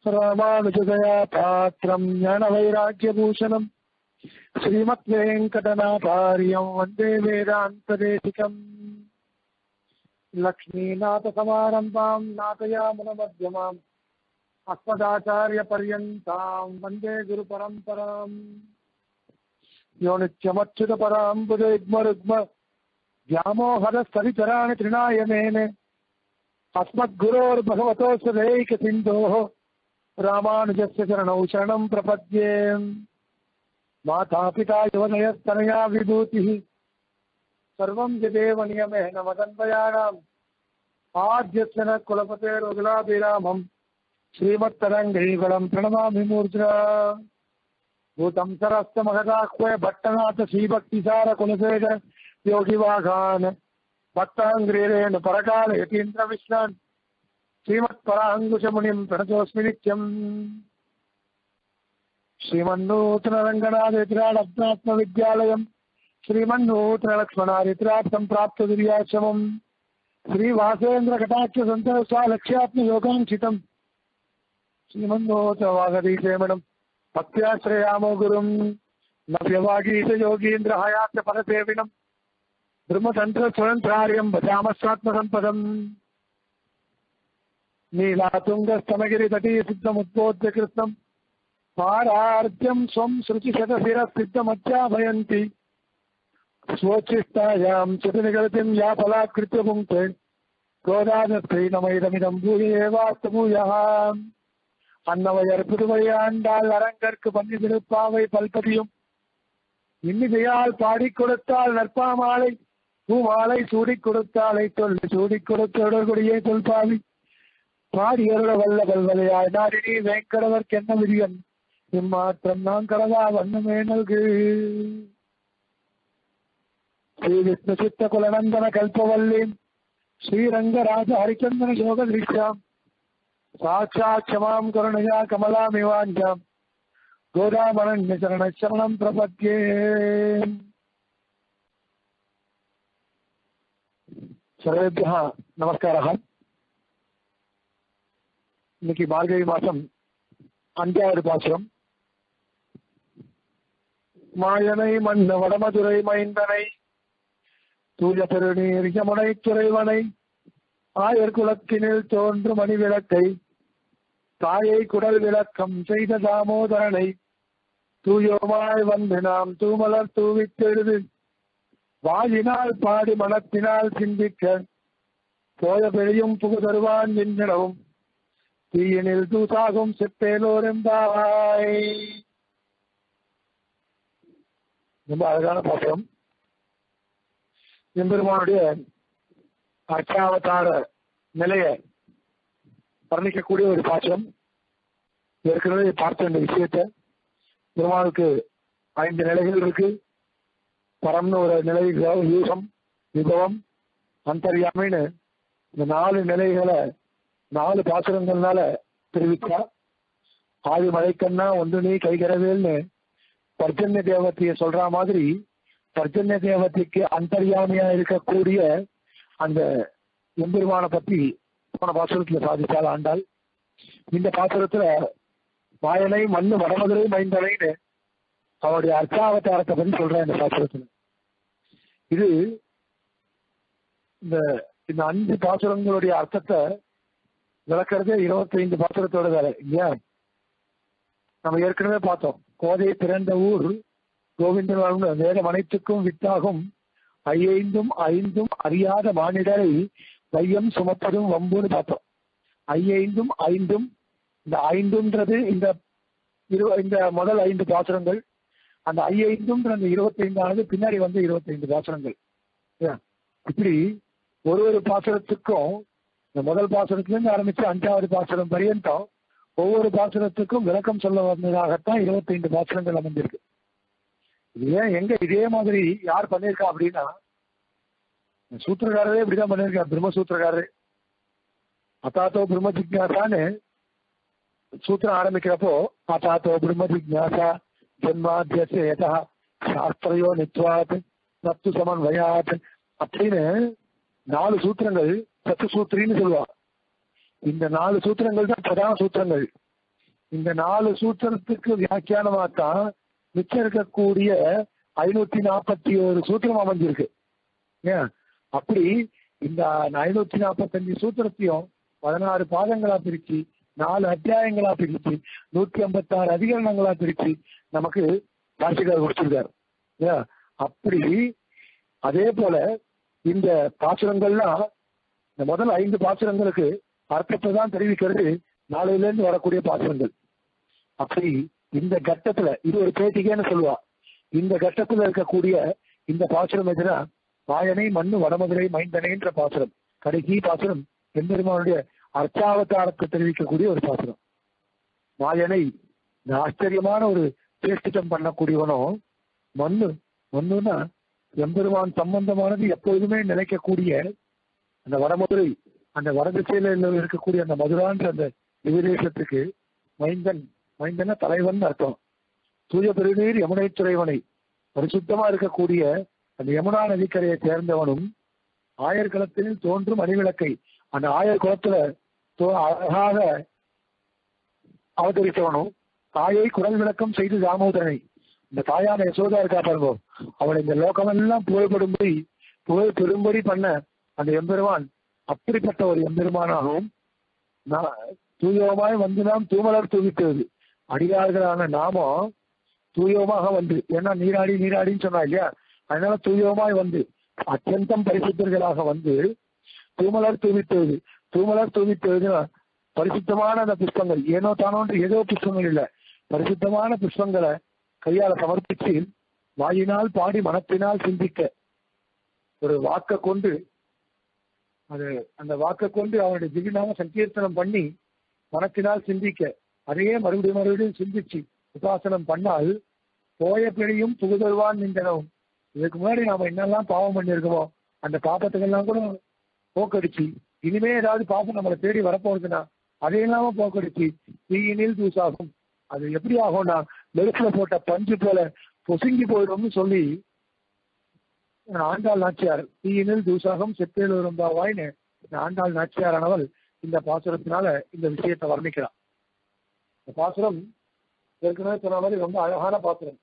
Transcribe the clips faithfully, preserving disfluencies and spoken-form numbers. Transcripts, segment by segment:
ராமானுஜதயா பாத்திரம் ஞான வைராக்கியபூஷணம் ஸ்ரீமத் வெங்கடநாதாரியம் வந்தே வேதாந்ததேசிகம் லக்ஷ்மீநாத சமாரம்பாம் நாதயாமுனமத்யமாம் அஸ்மதாச்சாரிய பர்யந்தாம் வந்தே குரு பரம்பராம் யோ நித்யமச்சுத பராம்புஜயுக்ம ருக்ம व्यामोहर सवितराणि त्रिनायमेने अस्मद्गुरोर्भगवतोऽस्य दैकसिन्धोः रामानुजस्य चरणौ शरणं प्रपद्ये। मातापिता युवनयस्तनया विभूतिः सर्वं यदेव नियमेन मदन्वयानाम् आद्यस्य न कुलपतेर्वगुलाभिरामं श्रीमत्तरङ्गैवलं प्रणमामि मूर्ध्ना। भूतं सरस्तमहदाह्वय भट्टनाथ श्रीभक्तिसार कुलशेखर योगी वाघान भक्तांग्रेण परकाल यतीन्द्र विश्रान श्रीमत्परांकुश मुनिं प्रणतोस्मि नित्यम्। श्रीमन्नूतन रंगनाथेत्रात्म विद्यालयं श्रीमन्नूतन लक्ष्मणारित्रात् संप्राप्त दुर्याश्रमं श्रीवासेन्द्र कटाक्ष संतन स्वालक्ष्यात्म योगांक्षितं श्रीमन्नूतन वागधीशेमणं भक्त्याश्रयामो गुरुं नव्यवागीश योगीन्द्र हयास्य परसेविनं ब्रह्मतंत्र स्वयंत्रार्यं भजामस्वात्मसंपदम्। नीलातुंगस्तमगिरितटी सिद्धमुद्बोध्य कृष्णं पारार्ध्यं स्वं श्रुतिशतशिरसिद्धमध्याभयन्ति स्वोच्छिष्टायां चितनिगतिं या फलाकृत्य पुङ्क्ते गोदानस्त्रै नमैदमिदं भूयेवास्तु भूयः। அன்னவையர் புதுவையாண்டால் அரங்கற்கு பண்ணி திருப்பாவை பல்பதியும் இன்னிசையால் பாடிக் கொடுத்தால் நற்பாமாலை பூமாலை சூடிக் கொடுத்தாலை தொல் சூடிக் கொடுத்தொடர்புடைய தொல்பாவி பாடியருட வல்ல வல்வலையாய் நாடினி வேங்கடவர்க்கு என்ன விரியன் இம்மாற்றம் நான் கடவா வண்ணமே நல்கு। ஸ்ரீ விஷ்ணு சித்த குலநந்தன கல்பவல்லி ஸ்ரீரங்கராஜ ஹரிச்சந்திர யோக திருஷ்யாம் साक्षात् क्षमां करुणया कमलामिवाञ्छां गोदामरण्य चरण शरणं प्रपद्ये। सर्वेभ्यः नमस्कारः। இன்னைக்கு மார்கழி மாசம் அஞ்சாவது பாசுரம். மாயனை மன்ன வடமதுரை மைந்தனை தூய பெருநீர் யமுனை துறைவனை ஆயர் குலத்தினில் தோன்று மணி விளக்கை தாயை குடல் விளக்கம் செய்த தாமோதரனை தூயோமாய் வந்து நாம் தூமலர் தூவித்தெழுது வாயினால் பாடி மனத்தினால் சிந்திக்க போய பெரியும் புகு தருவான் என்றவும் தீயினில் தூசாகும் செப்பேலோரெம்பாய். ரொம்ப அழகான பாசம். எம்பெருமானுடைய அர்ச்சாவதார நிலையை வர்ணிக்கக்கூடிய ஒரு பாத்திரம். ஏற்கனவே பார்த்த இந்த விஷயத்தை பெருமாளுக்கு ஐந்து நிலைகள் இருக்கு. பரம்னு ஒரு நிலை, யூகம், விபவம், அந்தர்யாமின்னு இந்த நாலு நிலைகளை நாலு பாசுரங்கள்னால தெரிவித்தா. ஆதி மழைக்கண்ணா ஒன்று நீ கைகரவேல்னு பர்ஜன்ய தேவத்தைய சொல்ற மாதிரி பர்ஜன்ய தேவத்தைக்கு அந்தர்யாமியா இருக்கக்கூடிய அந்த எம்பெருமான பத்தி போன பாசுரத்துல சாதித்தால் ஆண்டாள். இந்த பாசுரத்துல வாயனை மண்ணு வடமதுரை மைந்தனைன்னு அவருடைய அர்ச்சாவதாரத்தை பத்தி சொல்றேன் இந்த பாசுரத்துல. இது இந்த இந்த அஞ்சு பாசுரங்களுடைய அர்த்தத்தை விளக்குறதே இருபத்தி ஐந்து பாசுரத்தோட வேலை இல்லையா? நம்ம ஏற்கனவே பார்த்தோம். கோதை பிறந்த ஊர் கோவிந்தன் வேதம் அனைத்துக்கும் வித்தாகும் ஐயைந்தும் ஐந்தும் அறியாத மானிடரை வையம் சுமப்பதும் வம்புன்னு பார்த்தோம். ஐயைந்தும் ஐந்தும் இந்த ஐந்துன்றது இந்த இரு இந்த முதல் ஐந்து பாசுரங்கள். அந்த ஐயைந்தும் அந்த இருபத்தி ஐந்தானது பின்னாடி வந்து இருபத்தி ஐந்து பாசுரங்கள். இப்படி ஒரு ஒரு பாசுரத்துக்கும் இந்த முதல் பாசுரத்திலிருந்து ஆரம்பிச்சு அஞ்சாவது பாசுரம் பரியந்தம் ஒவ்வொரு பாசுரத்துக்கும் விளக்கம் சொல்ல வந்ததாகத்தான் இருபத்தி ஐந்து பாசுரங்கள் அமைந்திருக்கு. இது ஏன் எங்க இதே மாதிரி யார் பண்ணியிருக்கா அப்படின்னா சூத்திரக்காரரே இப்படிதான் பண்ணியிருக்கா. பிரம்மசூத்திரக்காரரே அத்தாத்தோ பிரம்ம ஜிக்ஞாசான்னு சூத்திரம் ஆரம்பிக்கிறப்போ அத்தாத்தோ பிரம்ம ஜிக்ஞாசா ஜென்மாத்தியஸ்ய யதா சாஸ்திரயோ நித்வாத் தத்து சமன்வயாத் அப்படின்னு நாலு சூத்திரங்கள் சத்து சூத்திரின்னு சொல்லுவா. இந்த நாலு சூத்திரங்கள் தான் பிரதான சூத்திரங்கள். இந்த நாலு சூத்திரத்துக்கு வியாக்கியானமாத்தான் மிச்சம் இருக்கக்கூடிய ஐநூத்தி நாற்பத்தி ஒரு சூத்திரம் அமைஞ்சிருக்கு. ஏன் அப்படி இந்த ஐநூத்தி நாற்பத்தி அஞ்சு சூத்திரத்தையும் பதினாறு பாதங்களா பிரிச்சு, நாலு அத்தியாயங்களா பிரிச்சு, நூத்தி ஐம்பத்தி ஆறு அதிகரணங்களா பிரிச்சு நமக்கு பாஷைக்காரர் கொடுத்திருக்காரு. ஏன் அப்படி அதே போல இந்த பாசுரங்கள்லாம் இந்த முதல் ஐந்து பாசுரங்களுக்கு அர்த்தத்தை தான் தெரிவிக்கிறது நாளையில இருந்து வரக்கூடிய பாசுரங்கள். அப்படி இந்த கட்டத்துல இது ஒரு பேட்டிக்கேன்னு சொல்லுவா. இந்த கட்டத்துல இருக்கக்கூடிய இந்த பாசுரம் எதுனா மாயனை மண்ணு வடமதுரை மைந்தனைன்ற பாசுரம். கடைசி பாசுரம் எம்பெருமானுடைய அர்ச்சாவதாரத்தை தெரிவிக்கக்கூடிய ஒரு பாசுரம். மாயனை இந்த ஆச்சரியமான ஒரு சேஷ்டிதம் பண்ணக்கூடியவனும், மண்ணு மண்ணுன்னா எம்பெருமான் சம்பந்தமானது எப்பொழுதுமே நினைக்கக்கூடிய அந்த வடமதுரை, அந்த வடதிசையில இருக்கக்கூடிய அந்த மதுரான்ற அந்த விதேசத்துக்கு மைந்தன், மைந்தன தலைவன் அர்த்தம். தூய பெருநீர் யமுனை துறைவனை, பரிசுத்தமா இருக்கக்கூடிய அந்த யமுனா நதிக்கரையை சேர்ந்தவனும், ஆயர் களத்தில் தோன்றும் அணிவிளக்கை அந்த ஆயர் குளத்துல அழகாக அவதரித்தவனும், தாயை குரல் விளக்கம் செய்து தாமோதரனை, இந்த தாயான யசோதா இருக்கா பாருங்க, அவனை இந்த லோகமெல்லாம் புகழ்படும்படி புகழ் பெரும்படி பண்ண அந்த எம்பெருமான் அப்படிப்பட்ட ஒரு எம்பெருமானாகவும், தூயமாய் வந்து நாம் தூமலர் தூவித்தது அடியார்களான நாமும் தூயமாக வந்து, ஏன்னா நீராடி நீராடின்னு சொன்னா இல்லையா, அதனால தூயமாய் வந்து அத்தியந்தம் பரிசுத்தர்களாக வந்து தூமலர் தூவித்தது. தூமலர் தூவித்ததுன்னா பரிசுத்தமான அந்த புஷ்பங்கள், ஏனோ தானோன்று ஏதோ புஷ்பங்கள் இல்லை, பரிசுத்தமான புஷ்பங்களை கையால சமர்ப்பிச்சு வாயினால் பாடி மனத்தினால் சிந்திக்க, ஒரு வாக்க கொண்டு அது அந்த வாக்க கொண்டு அவனுடைய திவ்யநாம சங்கீர்த்தனம் பண்ணி மனத்தினால் சிந்திக்க, அதையே மறுபடியும் மறுபடியும் சிந்திச்சு உபாசனம் பண்ணால் போய பிழையும் புகுதல்வான் நின்றனும். இதுக்கு முன்னாடி நாம என்னெல்லாம் பாவம் பண்ணியிருக்கோமோ அந்த பாப்பத்துக்கெல்லாம் கூட போக்கடிச்சு, இனிமே ஏதாவது பாப்பம் நம்மளை தேடி வரப்போகுதுன்னா அதையெல்லாம போக்கடிச்சு தீயினில் தூசாகும். அது எப்படி ஆகும்னா நெருப்புல போட்ட பஞ்சு போல பொசுங்கி போயிடும்னு சொல்லி ஆண்டாள் நாச்சியார் தீயினில் தூசாகம் செப்பேல் வரும்பாவாயின்னு ஆண்டாள் நாச்சியாரானவள் இந்த பாசுரத்தினால இந்த விஷயத்தை வர்ணிக்கிறார். இந்த பாசுரம் ஏற்கனவே சொன்ன மாதிரி ரொம்ப அழகான பாசுரம்.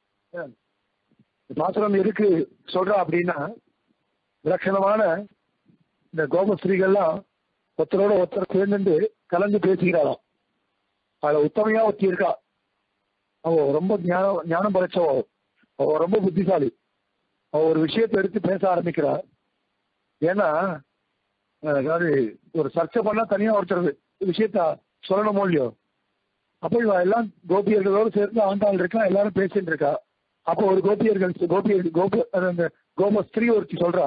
இந்த பாசுரம் எதுக்கு சொல்றா அப்படின்னா, விலட்சணமான இந்த கோபஸ்ரீகள்லாம் ஒருத்தரோட ஒருத்தர் சேர்ந்து கலந்து பேசுகிறாராம். அதுல உத்தமையா ஒருத்தி இருக்கா, அவ ரொம்ப ஞானம் ஞானம் படைச்சவோ, அவ ரொம்ப புத்திசாலி. அவ ஒரு விஷயத்தை எடுத்து பேச ஆரம்பிக்கிறா. ஏன்னா அதாவது ஒரு சர்ச்சை பண்ணா தனியா ஒருத்தர் விஷயத்த சொல்லணுமோ இல்லையோ, அப்போ இவ எல்லாம் கோபியர்களோடு சேர்ந்து ஆண்டாள் இருக்கா, எல்லாரும் பேசிட்டு இருக்கா. அப்போ ஒரு கோபியர்கள் கோபியர்கள் கோப அந்த கோபஸ்திரீ ஒருத்தி சொல்றா,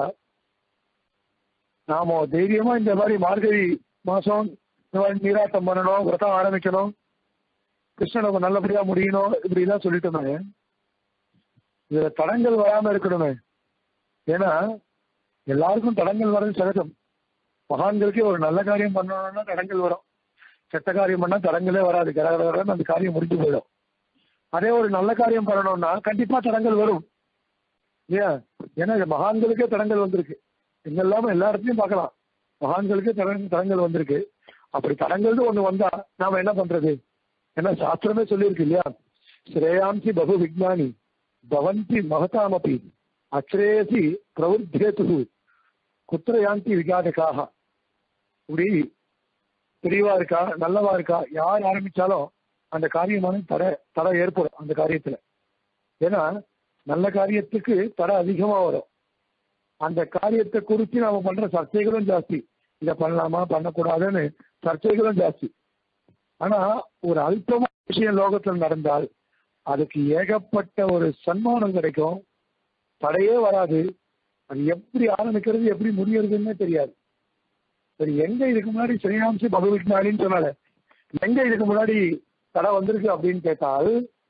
நாம தைரியமா இந்த மாதிரி மார்கழி மாசம் இந்த மாதிரி நீராட்டம் பண்ணணும், விரதம் ஆரம்பிக்கணும், கிருஷ்ணனை நல்லபடியா முடியணும், இப்படி எல்லாம் சொல்லிட்டு இருந்தாங்க. இதுல தடங்கள் வராம இருக்கணுமே, ஏன்னா எல்லாருக்கும் தடங்கள் வர்றது சகஜம். மகான்களுக்கே ஒரு நல்ல காரியம் பண்ணணும்னா தடங்கள் வரும், கெட்ட காரியம் பண்ணா தடங்களே வராது, கடகடன்னு அந்த காரியம் முடிஞ்சு போயிடும். அதே ஒரு நல்ல காரியம் பண்ணணும்னா கண்டிப்பா தடங்கள் வரும் ஏன், ஏன்னா மகான்களுக்கே தடங்கள் வந்திருக்கு. எங்க இல்லாம எல்லா இடத்துலயும் பார்க்கலாம், மகான்களுக்கே தடங்கள் தடங்கள் வந்திருக்கு. அப்படி தடங்கள்னு ஒண்ணு வந்தா நாம என்ன பண்றது? ஏன்னா சாஸ்திரமே சொல்லியிருக்கு இல்லையா, ஸ்ரேயாம்சி பகு விஜ்ஞானி பவந்தி மகதாமபி அச்ரேயசி பிரவருத்தேது குத்திரயாந்தி விகாதகாக. இப்படி தெளிவா இருக்கா, நல்லவா இருக்கா, யார் ஆரம்பிச்சாலும் அந்த காரியமான தடை தடை ஏற்படும் அந்த காரியத்துல. ஏன்னா நல்ல காரியத்துக்கு தடை அதிகமா வரும். அந்த காரியத்தை குறித்து நாம பண்ற சர்ச்சைகளும் ஜாஸ்தி, இதை பண்ணலாமா பண்ணக்கூடாதுன்னு சர்ச்சைகளும் ஜாஸ்தி. ஆனா ஒரு அல்பமான விஷயம் லோகத்தில் நடந்தால் அதுக்கு ஏகப்பட்ட ஒரு சன்மானம் கிடைக்கும், தடையே வராது. அது எப்படி ஆரம்பிக்கிறது எப்படி முடியறதுன்னே தெரியாது. சரி, எங்க இதுக்கு முன்னாடி ஸ்ரீராம்சி பகவத்னாலின்னு சொன்னால எங்க இதுக்கு முன்னாடி தடை வந்திருக்கு அப்படின்னு கேட்டால்,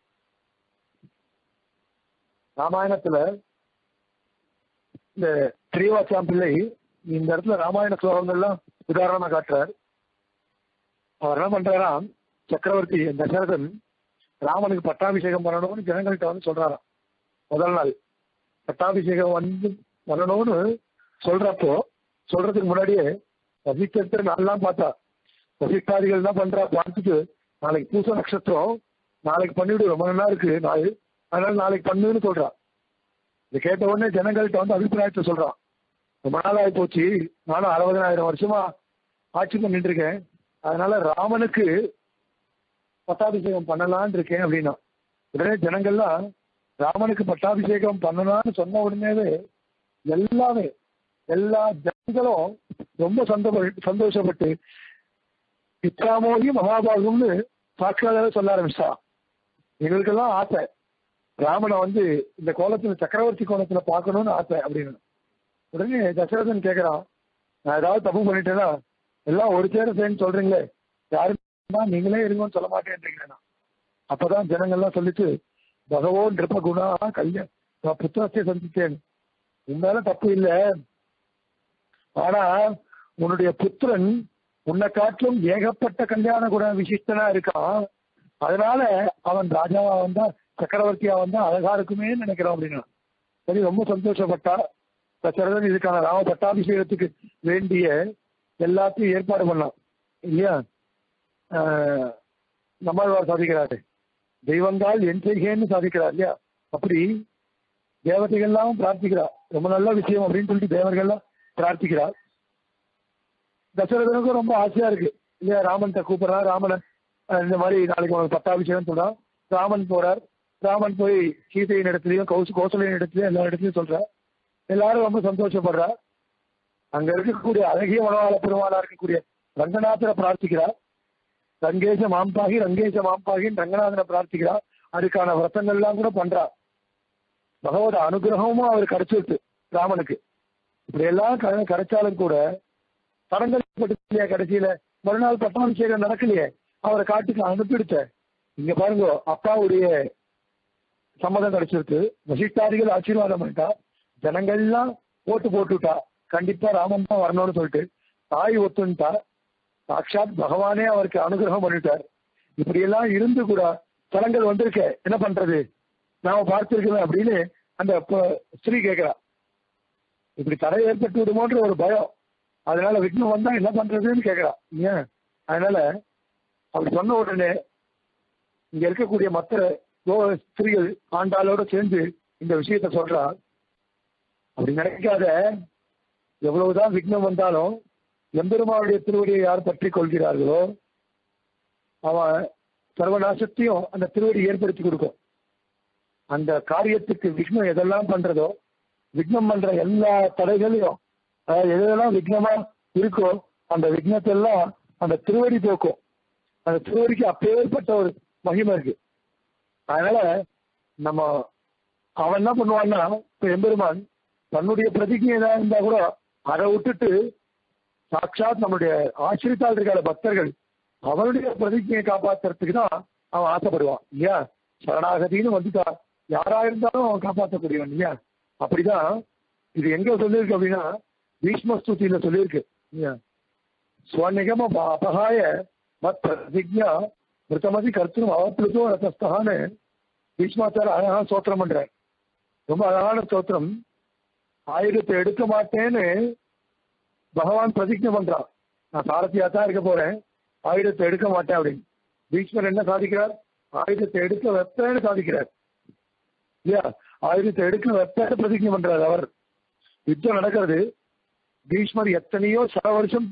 ராமாயணத்துல இந்த ஸ்ரீவாச்சாம் பிள்ளை இந்த இடத்துல ராமாயண ஸ்லோகங்கள்லாம் உதாரணமா காட்டுறார். அவர் என்ன பண்றாராம், சக்கரவர்த்தி தசரதன் ராமனுக்கு பட்டாபிஷேகம் பண்ணணும்னு ஜனங்கள்கிட்ட வந்து சொல்றாராம். முதல் நாள் பட்டாபிஷேகம் வந்து பண்ணணும்னு சொல்றப்போ சொல்றதுக்கு முன்னாடியே வசிஷ்டர் நாள்லாம் பார்த்தா, வசிஷ்டாதிகள் தான் பண்றா பார்த்துட்டு நாளைக்கு பூச நட்சத்திரம், நாளைக்கு பண்ணிவிடு, ரொம்ப நல்லா இருக்கு நாள், அதனால நாளைக்கு பண்ணுன்னு சொல்றான். இதை கேட்ட உடனே ஜனங்கள்கிட்ட வந்து அபிப்பிராயத்தை சொல்றான். ரொம்ப நாள் ஆகி போச்சு, நானும் அறுபதனாயிரம் வருஷமா ஆட்சி பண்ணிட்டு இருக்கேன், அதனால ராமனுக்கு பட்டாபிஷேகம் பண்ணலான் இருக்கேன் அப்படின்னா. உடனே ஜனங்கள்லாம் ராமனுக்கு பட்டாபிஷேகம் பண்ணலான்னு சொன்ன உடனேவே எல்லாமே எல்லா ஜனங்களும் ரொம்ப சந்தோ சந்தோஷப்பட்டு பித்ராமோகி மகாபாகும்னு சாட்சியாளர் சொல்ல ஆரம்பிச்சா. எங்களுக்கெல்லாம் ஆசை ராமனை வந்து இந்த கோலத்துல சக்கரவர்த்தி கோலத்துல பார்க்கணும்னு ஆசை அப்படின்னு. உடனே தசரதன் கேட்கிறான், நான் ஏதாவது தப்பு பண்ணிட்டேன்னா எல்லாம் ஒரு சேர சேர்ந்து சொல்றீங்களே, யாருன்னா நீங்களே இருங்கன்னு சொல்ல மாட்டேன்றீங்களா? அப்பதான் ஜனங்கள்லாம் சொல்லிட்டு, பகவோ நிருப குணா கல்யாண நான் புத்திரத்தை சந்தித்தேன், உன்னால தப்பு இல்லை, ஆனா உன்னுடைய புத்திரன் உன்னை காட்டிலும் ஏகப்பட்ட கல்யாண குண விசிஷ்டனா இருக்கான், அதனால அவன் ராஜாவா வந்தா சக்கரவர்த்தியா வந்தா அழகா இருக்குமே நினைக்கிறான் அப்படின்னா. சரி, ரொம்ப சந்தோஷப்பட்டா தசரதன். இதுக்கான ராம பட்டாபிஷேகத்துக்கு வேண்டிய எல்லாத்தையும் ஏற்பாடு பண்ணான் இல்லையா. ஆஹ் நம்மாழ்வார் சாதிக்கிறாரு, தெய்வங்கால் என் செய்கேன்னு சாதிக்கிறார் இல்லையா. அப்படி தேவதைகள்லாம் பிரார்த்திக்கிறார், ரொம்ப நல்ல விஷயம் அப்படின்னு சொல்லிட்டு தேவர்கள்லாம் பிரார்த்திக்கிறார். தசரதனுக்கும் ரொம்ப ஆசையா இருக்கு இல்லையா, ராமன் கூப்பிடுறான், ராமனை இந்த மாதிரி நாளைக்கு உனக்கு பட்டாபிஷேகம் சொல்றான். ராமன் போறார், ராமன் போய் சீதையின் இடத்துலயும் கௌச கோசலையின் இடத்துலயும் எல்லா இடத்துலயும் சொல்றார். எல்லாரும் ரொம்ப சந்தோஷப்படுறா. அங்க இருக்கக்கூடிய அழகிய மனவாள பெருமாளா இருக்கக்கூடிய ரங்கநாதனை பிரார்த்திக்கிறார். ரங்கேச மாம்பாகி ரங்கேச மாம்பாகின்னு ரங்கநாதனை பிரார்த்திக்கிறார். அதுக்கான விரதங்கள்லாம் கூட பண்றா. பகவத அனுகிரகமும் அவர் கிடைச்சிருக்கு ராமனுக்கு. இப்படி எல்லாம் கிடைச்சாலும் கூட தடங்கள் பட்டுலையா, கடைசியில மறுநாள் பட்டாபிஷேகம் நடக்கலையே, அவரை காட்டுக்கு அனுப்பிடுத்த. இங்க பாருங்க, அப்பாவுடைய சம்மதம் கிடைச்சிருக்கு, வசிஷ்டாதிகள் ஆசீர்வாதம் பண்ணிட்டா, ஜனங்கள்லாம் ஓட்டு போட்டுட்டா, கண்டிப்பா ராமன் தான் வரணும்னு சொல்லிட்டு தாய் ஒத்துன்ட்டா, சாட்சாத் பகவானே அவருக்கு அனுகிரகம் பண்ணிட்டார். இப்படி எல்லாம் இருந்து கூட தலங்கள் வந்திருக்க, என்ன பண்றது, நாம பார்த்திருக்கிறோம் அப்படின்னு அந்த ஸ்திரீ கேட்கிறா. இப்படி தடை ஏற்பட்டு விடுமோன்ற ஒரு பயம், அதனால விக்னம் வந்தா என்ன பண்றதுன்னு கேட்கிறா. ஏன் அதனால அப்படி சொன்ன உடனே இங்க இருக்கக்கூடிய மற்ற ஸ்திரீகள் ஆண்டாளோட சேர்ந்து இந்த விஷயத்த சொல்றா. அப்படி நினைக்காத, எவ்வளவுதான் விக்னம் வந்தாலும் எம்பெருமானுடைய திருவடியை யார் பற்றி கொள்கிறார்களோ அவன் சர்வநாசத்தையும் அந்த திருவடி ஏற்படுத்தி கொடுக்கும். அந்த காரியத்துக்கு விக்னம் எதெல்லாம் பண்றதோ, விக்னம் பண்ற எல்லா தடைகளையும், எதெல்லாம் விக்னமா இருக்கோ அந்த விக்னத்தெல்லாம் அந்த திருவடி போக்கும். அந்த திருவடிக்கு அப்பேற்பட்ட ஒரு மகிமை இருக்கு. அதனால நம்ம அவன் என்ன பண்ணுவான்னா, இப்ப எம்பெருமான் தன்னுடைய பிரதிஜை ஏதாவது இருந்தா கூட அதை விட்டுட்டு சாட்சாத் நம்மளுடைய ஆசிரித்தால் இருக்கிற பக்தர்கள் அவனுடைய பிரதிஜையை காப்பாற்றுறதுக்கு தான் அவன் ஆசைப்படுவான் இல்லையா. சரணாகதின்னு வந்துட்டா யாரா இருந்தாலும் அவன் காப்பாற்றக்கூடியவன் இல்லையா. அப்படிதான் இது எங்க சொல்லியிருக்கு அப்படின்னா பீஷ்மஸ்துதியில சொல்லியிருக்கு இல்லையா. ஸ்வநிகம அபகாய மத் பிரதிஜா மிருத்தமதி கருத்தும் அவப்பிளுதோ ரத்தஸ்தான்னு பீஷ்மாச்சார அழகான ஸ்தோத்திரம் பண்றார். ரொம்ப அழகான ஸ்தோத்திரம். ஆயுதத்தை எடுக்க மாட்டேன்னு பகவான் பிரதிஜை பண்றான், நான் சாரதியா தான் இருக்க போறேன், ஆயுதத்தை எடுக்க மாட்டேன் அப்படின்னு. பீஷ்மர் என்ன சாதிக்கிறார், ஆயுதத்தை எடுக்க வைப்பேன்னு சாதிக்கிறார் இல்லையா. ஆயுதத்தை எடுக்க வைப்பேன்னு பிரதிஜை பண்றார் அவர். யுத்தம் நடக்கிறது, பீஷ்மர் எத்தனையோ சர வருஷம்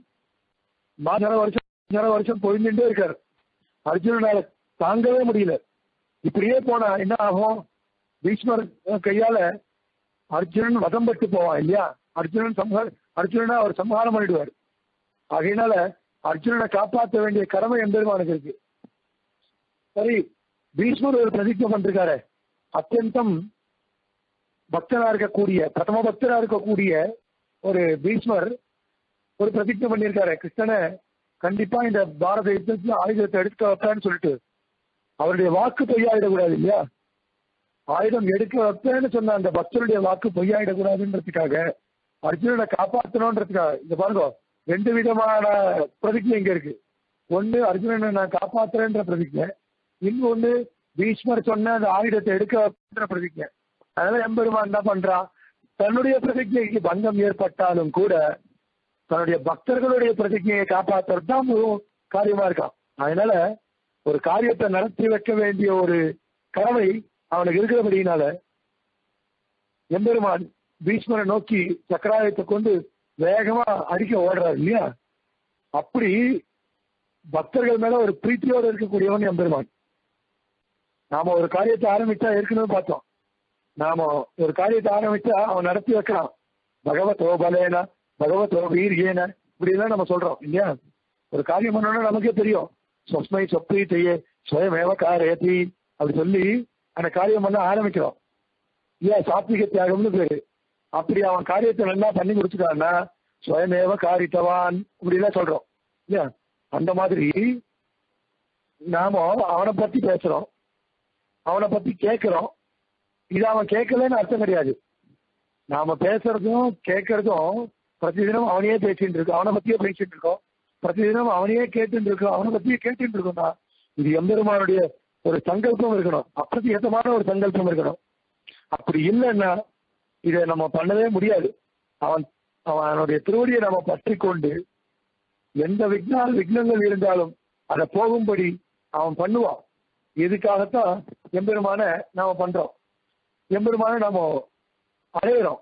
சர வருஷம் சர வருஷம் பொழிஞ்சுட்டே இருக்காரு. அர்ஜுனனால தாங்கவே முடியல. இப்படியே போனா என்ன ஆகும், பீஷ்மர் கையால அர்ஜுனன் வதம் பட்டு போவான் இல்லையா. அர்ஜுனன் சம்ஹார அர்ஜுனனை அவர் சம்ஹாரம் பண்ணிடுவார். ஆகையினால அர்ஜுனனை காப்பாற்ற வேண்டிய கடமை எம்பெருமானுக்கு இருக்கு. சரி, பீஷ்மர் ஒரு பிரதிஜை பண்றாரு. அத்தியந்தம் பக்தனா இருக்கக்கூடிய பிரதம பக்தனா இருக்கக்கூடிய ஒரு பீஷ்மர் ஒரு பிரதிஜை பண்ணியிருக்காரு, கிருஷ்ணனை கண்டிப்பா இந்த பாரத யுத்தத்துல ஆயுதத்தை எடுக்க வைப்பேன்னு சொல்லிட்டு. அவருடைய வாக்கு பொய்யாயிடக்கூடாது இல்லையா. ஆயுதம் எடுக்க வைப்பேன்னு சொன்ன அந்த பக்தருடைய வாக்கு பொய்யாயிடக்கூடாதுன்றதுக்காக, அர்ஜுனனை காப்பாற்றணும்ன்றதுக்காக. இந்த பாருங்க, ரெண்டு விதமான பிரதிஜை இங்க இருக்கு. ஒண்ணு அர்ஜுனனை நான் காப்பாத்துறேன்ற பிரதிஜை, இன்னொன்னு பீஷ்மர் சொன்ன அந்த ஆயுதத்தை எடுக்க வைப்பேன்ற பிரதிஜை. அதனால எம்பெருமான் என்ன பண்றான், தன்னுடைய பிரதிஜைக்கு பங்கம் ஏற்பட்டாலும் கூட தன்னுடைய பக்தர்களுடைய பிரதிஜையை காப்பாற்றுறது தான் காரியமா இருக்கான். அதனால ஒரு காரியத்தை நடத்தி வைக்க வேண்டிய ஒரு கடமை அவனுக்கு இருக்கிறபடினால எம்பெருமான் பீஷ்மரை நோக்கி சக்கராயத்தை கொண்டு வேகமா அடிக்க ஓடுறாரு இல்லையா? அப்படி பக்தர்கள் மேல ஒரு பிரீத்தியோடு இருக்கக்கூடியவன் எம்பெருமான். நாம ஒரு காரியத்தை ஆரம்பிச்சா ஏற்கனவே பார்த்தோம், நாம ஒரு காரியத்தை ஆரம்பிச்சா அவன் நடத்தி வைக்கலாம். பகவதோ பலேன பகவதோ வீரியேன இப்படிலாம் நம்ம சொல்றோம் இல்லையா? ஒரு காரியம் பண்ணோம்னா நமக்கே தெரியும், சொஸ்மை சொப்ரீத்தையே சுயமேவ காரயதி அப்படி சொல்லி அந்த காரியம் பண்ண ஆரம்பிக்கிறோம். ஏன் சாத்விக தியாகம்னு பேரு. அப்படி அவன் காரியத்தை நல்லா பண்ணி கொடுத்துட்டான்னா சுயமேவ காரித்தவான் இப்படிலாம் சொல்றோம் இல்லையா? அந்த மாதிரி நாம அவனை பத்தி பேசுறோம், அவனை பத்தி கேட்கிறோம். இது அவன் கேட்கலன்னு அர்த்தம் கிடையாது. நாம பேசுறதும் கேட்கறதும் பிரதிதினம் அவனையே பேசிட்டு இருக்கோம், அவனை பத்தியே பேசிட்டு இருக்கோம். பிரதிதினம் அவனையே கேட்டுட்டு இருக்கோம், அவனை பத்தியே கேட்டுட்டு இருக்கோம்னா இது எம்பெருமானுடைய ஒரு சங்கல்பம் இருக்கணும், அப்பிரதிகமான ஒரு சங்கல்பம் இருக்கணும். அப்படி இல்லைன்னா இதை நம்ம பண்ணவே முடியாது. அவன் அவனுடைய திருவடியை நம்ம பற்றி கொண்டு எந்த விக்னா விக்னங்கள் இருந்தாலும் அதை போகும்படி அவன் பண்ணுவான். இதுக்காகத்தான் எம்பெருமான நாம பண்றோம், எம்பெருமான நாம அடையிறோம்.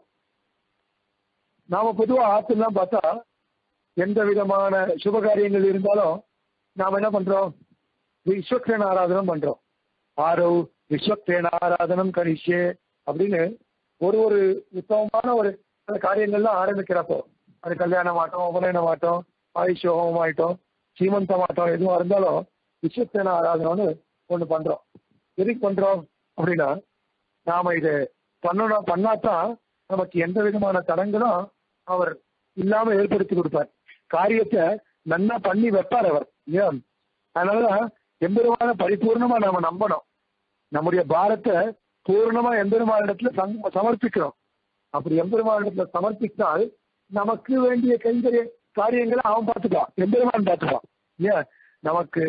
நாம பொதுவா ஆத்துலாம் பார்த்தா எந்த விதமான சுபகாரியங்கள் இருந்தாலும் நாம என்ன பண்றோம், விஸ்வக்சேன ஆராதனம் பண்றோம். ஆரவ் விஸ்வக்சேன ஆராதனம் கரிஷ்யே அப்படின்னு ஒரு ஒரு உத்தமமான ஒரு காரியங்கள்லாம் ஆரம்பிக்கிறப்போ, அது கல்யாணம் ஆட்டம், உபநயனம் ஆட்டம், ஆயுஷோகம் ஆயிட்டோம், சீமந்தம் ஆட்டம் எதுவும் இருந்தாலும் விஸ்வக்சேன ஆராதனம்னு ஒண்ணு பண்றோம். எதுக்கு பண்றோம் அப்படின்னா நாம இதை பண்ணணும், பண்ணாதான் நமக்கு எந்த விதமான தடங்களும் அவர் இல்லாம ஏற்படுத்தி கொடுப்பார். காரியத்தை நன்னா பண்ணி வைப்பார் அவர். ஏன் அதனாலதான் எம்பெருமான பரிபூர்ணமா நாம நம்பணும். நம்முடைய பாரத்தை பூர்ணமா எம்பெருமானிடத்துல சமர்ப்பிக்கிறோம். அப்படி எம்பெருமானிடத்துல சமர்ப்பித்தால் நமக்கு வேண்டிய கைங்கரிய காரியங்களை அவன் பார்த்துப்பான், எம்பெருமான் பார்த்துப்பான். ஏன் நமக்கு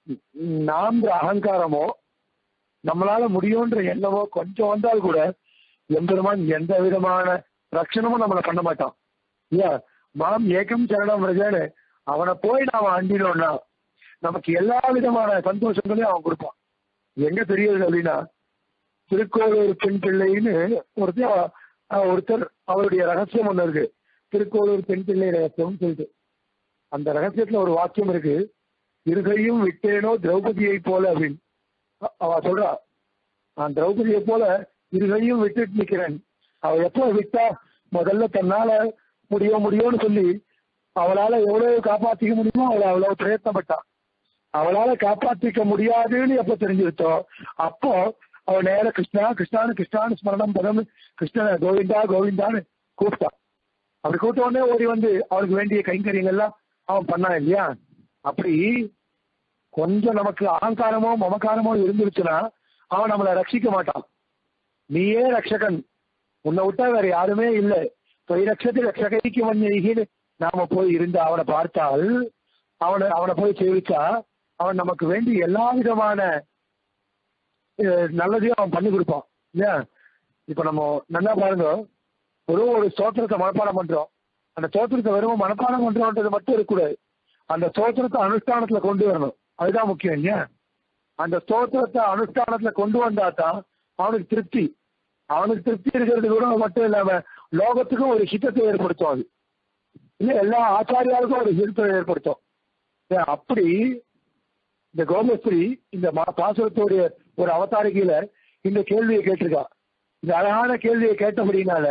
நான்ற அகங்காரமோ நம்மளால முடியும்ன்ற எண்ணமோ கொஞ்சம் வந்தால் கூட எம்பெருமான் எந்த விதமான ரட்சணமும் நம்மளை பண்ண மாட்டான். ஏன் மாம் ஏகம் சரணம் ரஜான்னு அவனை போய் நாம அண்டினோம்னா நமக்கு எல்லா விதமான சந்தோஷங்களையும் அவன் கொடுப்பான். எங்க தெரியுது அப்படின்னா, திருக்கோளூர் பெண் பிள்ளைன்னு ஒருத்தர் ஒருத்தர் அவருடைய ரகசியம் ஒண்ணு இருக்கு, திருக்கோளூர் பெண் பிள்ளை ரகசியம் சொல்லிட்டு. அந்த ரகசியத்துல ஒரு வாக்கியம் இருக்கு, இருகையும் விட்டேனோ திரௌபதியை போல அப்படின்னு அவ சொல்றா. நான் திரௌபதியை போல இருகையும் விட்டுட்டு நிக்கிறேன். அவ எப்போ விட்டா, முதல்ல தன்னால முடிய முடியும்னு சொல்லி அவளால எவ்வளவு காப்பாற்றிக்க முடியுமோ அவளை அவ்வளவு பிரயத்தனப்பட்டா. அவளால காப்பாற்றிக்க முடியாதுன்னு எப்ப தெரிஞ்சுக்கிட்டோம், அப்போ அவள் நேர கிருஷ்ணா கிருஷ்ணானு கிருஷ்ணானு ஸ்மரணம் பதம் கிருஷ்ணன கோவிந்தா கோவிந்தான்னு கூப்பிட்டா. அப்படி கூப்பிட்ட உடனே ஓடி வந்து அவளுக்கு வேண்டிய கைங்கரியங்கள்லாம் அவன் பண்ணான் இல்லையா? அப்படி கொஞ்சம் நமக்கு அகங்காரமோ மமக்காரமோ இருந்துருச்சுன்னா அவன் நம்மளை ரட்சிக்க மாட்டான். நீயே ரட்சகன், உன்னை விட்டா வேற யாருமே இல்லை, பொய் ரட்சத்து ரட்சகைக்கு வந்தீங்கன்னு நாம போய் இருந்து அவனை பார்த்தால், அவனை அவனை போய் சேவிச்சா அவன் நமக்கு வேண்டி எல்லா விதமான நல்லதையும் அவன் பண்ணி கொடுப்பான் இல்லையா? இப்ப நம்ம நல்லா பாருங்க, ஒரு ஒரு ஸ்தோத்திரத்தை மனப்பாடம் பண்றோம், அந்த ஸ்தோத்திரத்தை வெறும் மனப்பாடம் பண்றோன்றது மட்டும் இருக்கக்கூடாது, அந்த ஸ்தோத்திரத்தை அனுஷ்டானத்துல கொண்டு வரணும். அதுதான் முக்கியம் இல்லையா? அந்த ஸ்தோத்திரத்தை அனுஷ்டானத்துல கொண்டு வந்தா தான் அவனுக்கு திருப்தி. அவனுக்கு திருப்தி இருக்கிறது கூட மட்டும் இல்லாம லோகத்துக்கும் ஒரு ஹிதத்தை ஏற்படுத்தும். அது இல்ல எல்லா ஆச்சாரியாருக்கும் ஒரு ஹிதத்தை ஏற்படுத்தும். அப்படி இந்த கோமஸ்ரீ இந்த பாசுரத்துடைய ஒரு அவதாரிகையில இந்த கேள்வியை கேட்டிருக்கா. இந்த அழகான கேள்வியை கேட்டபடினால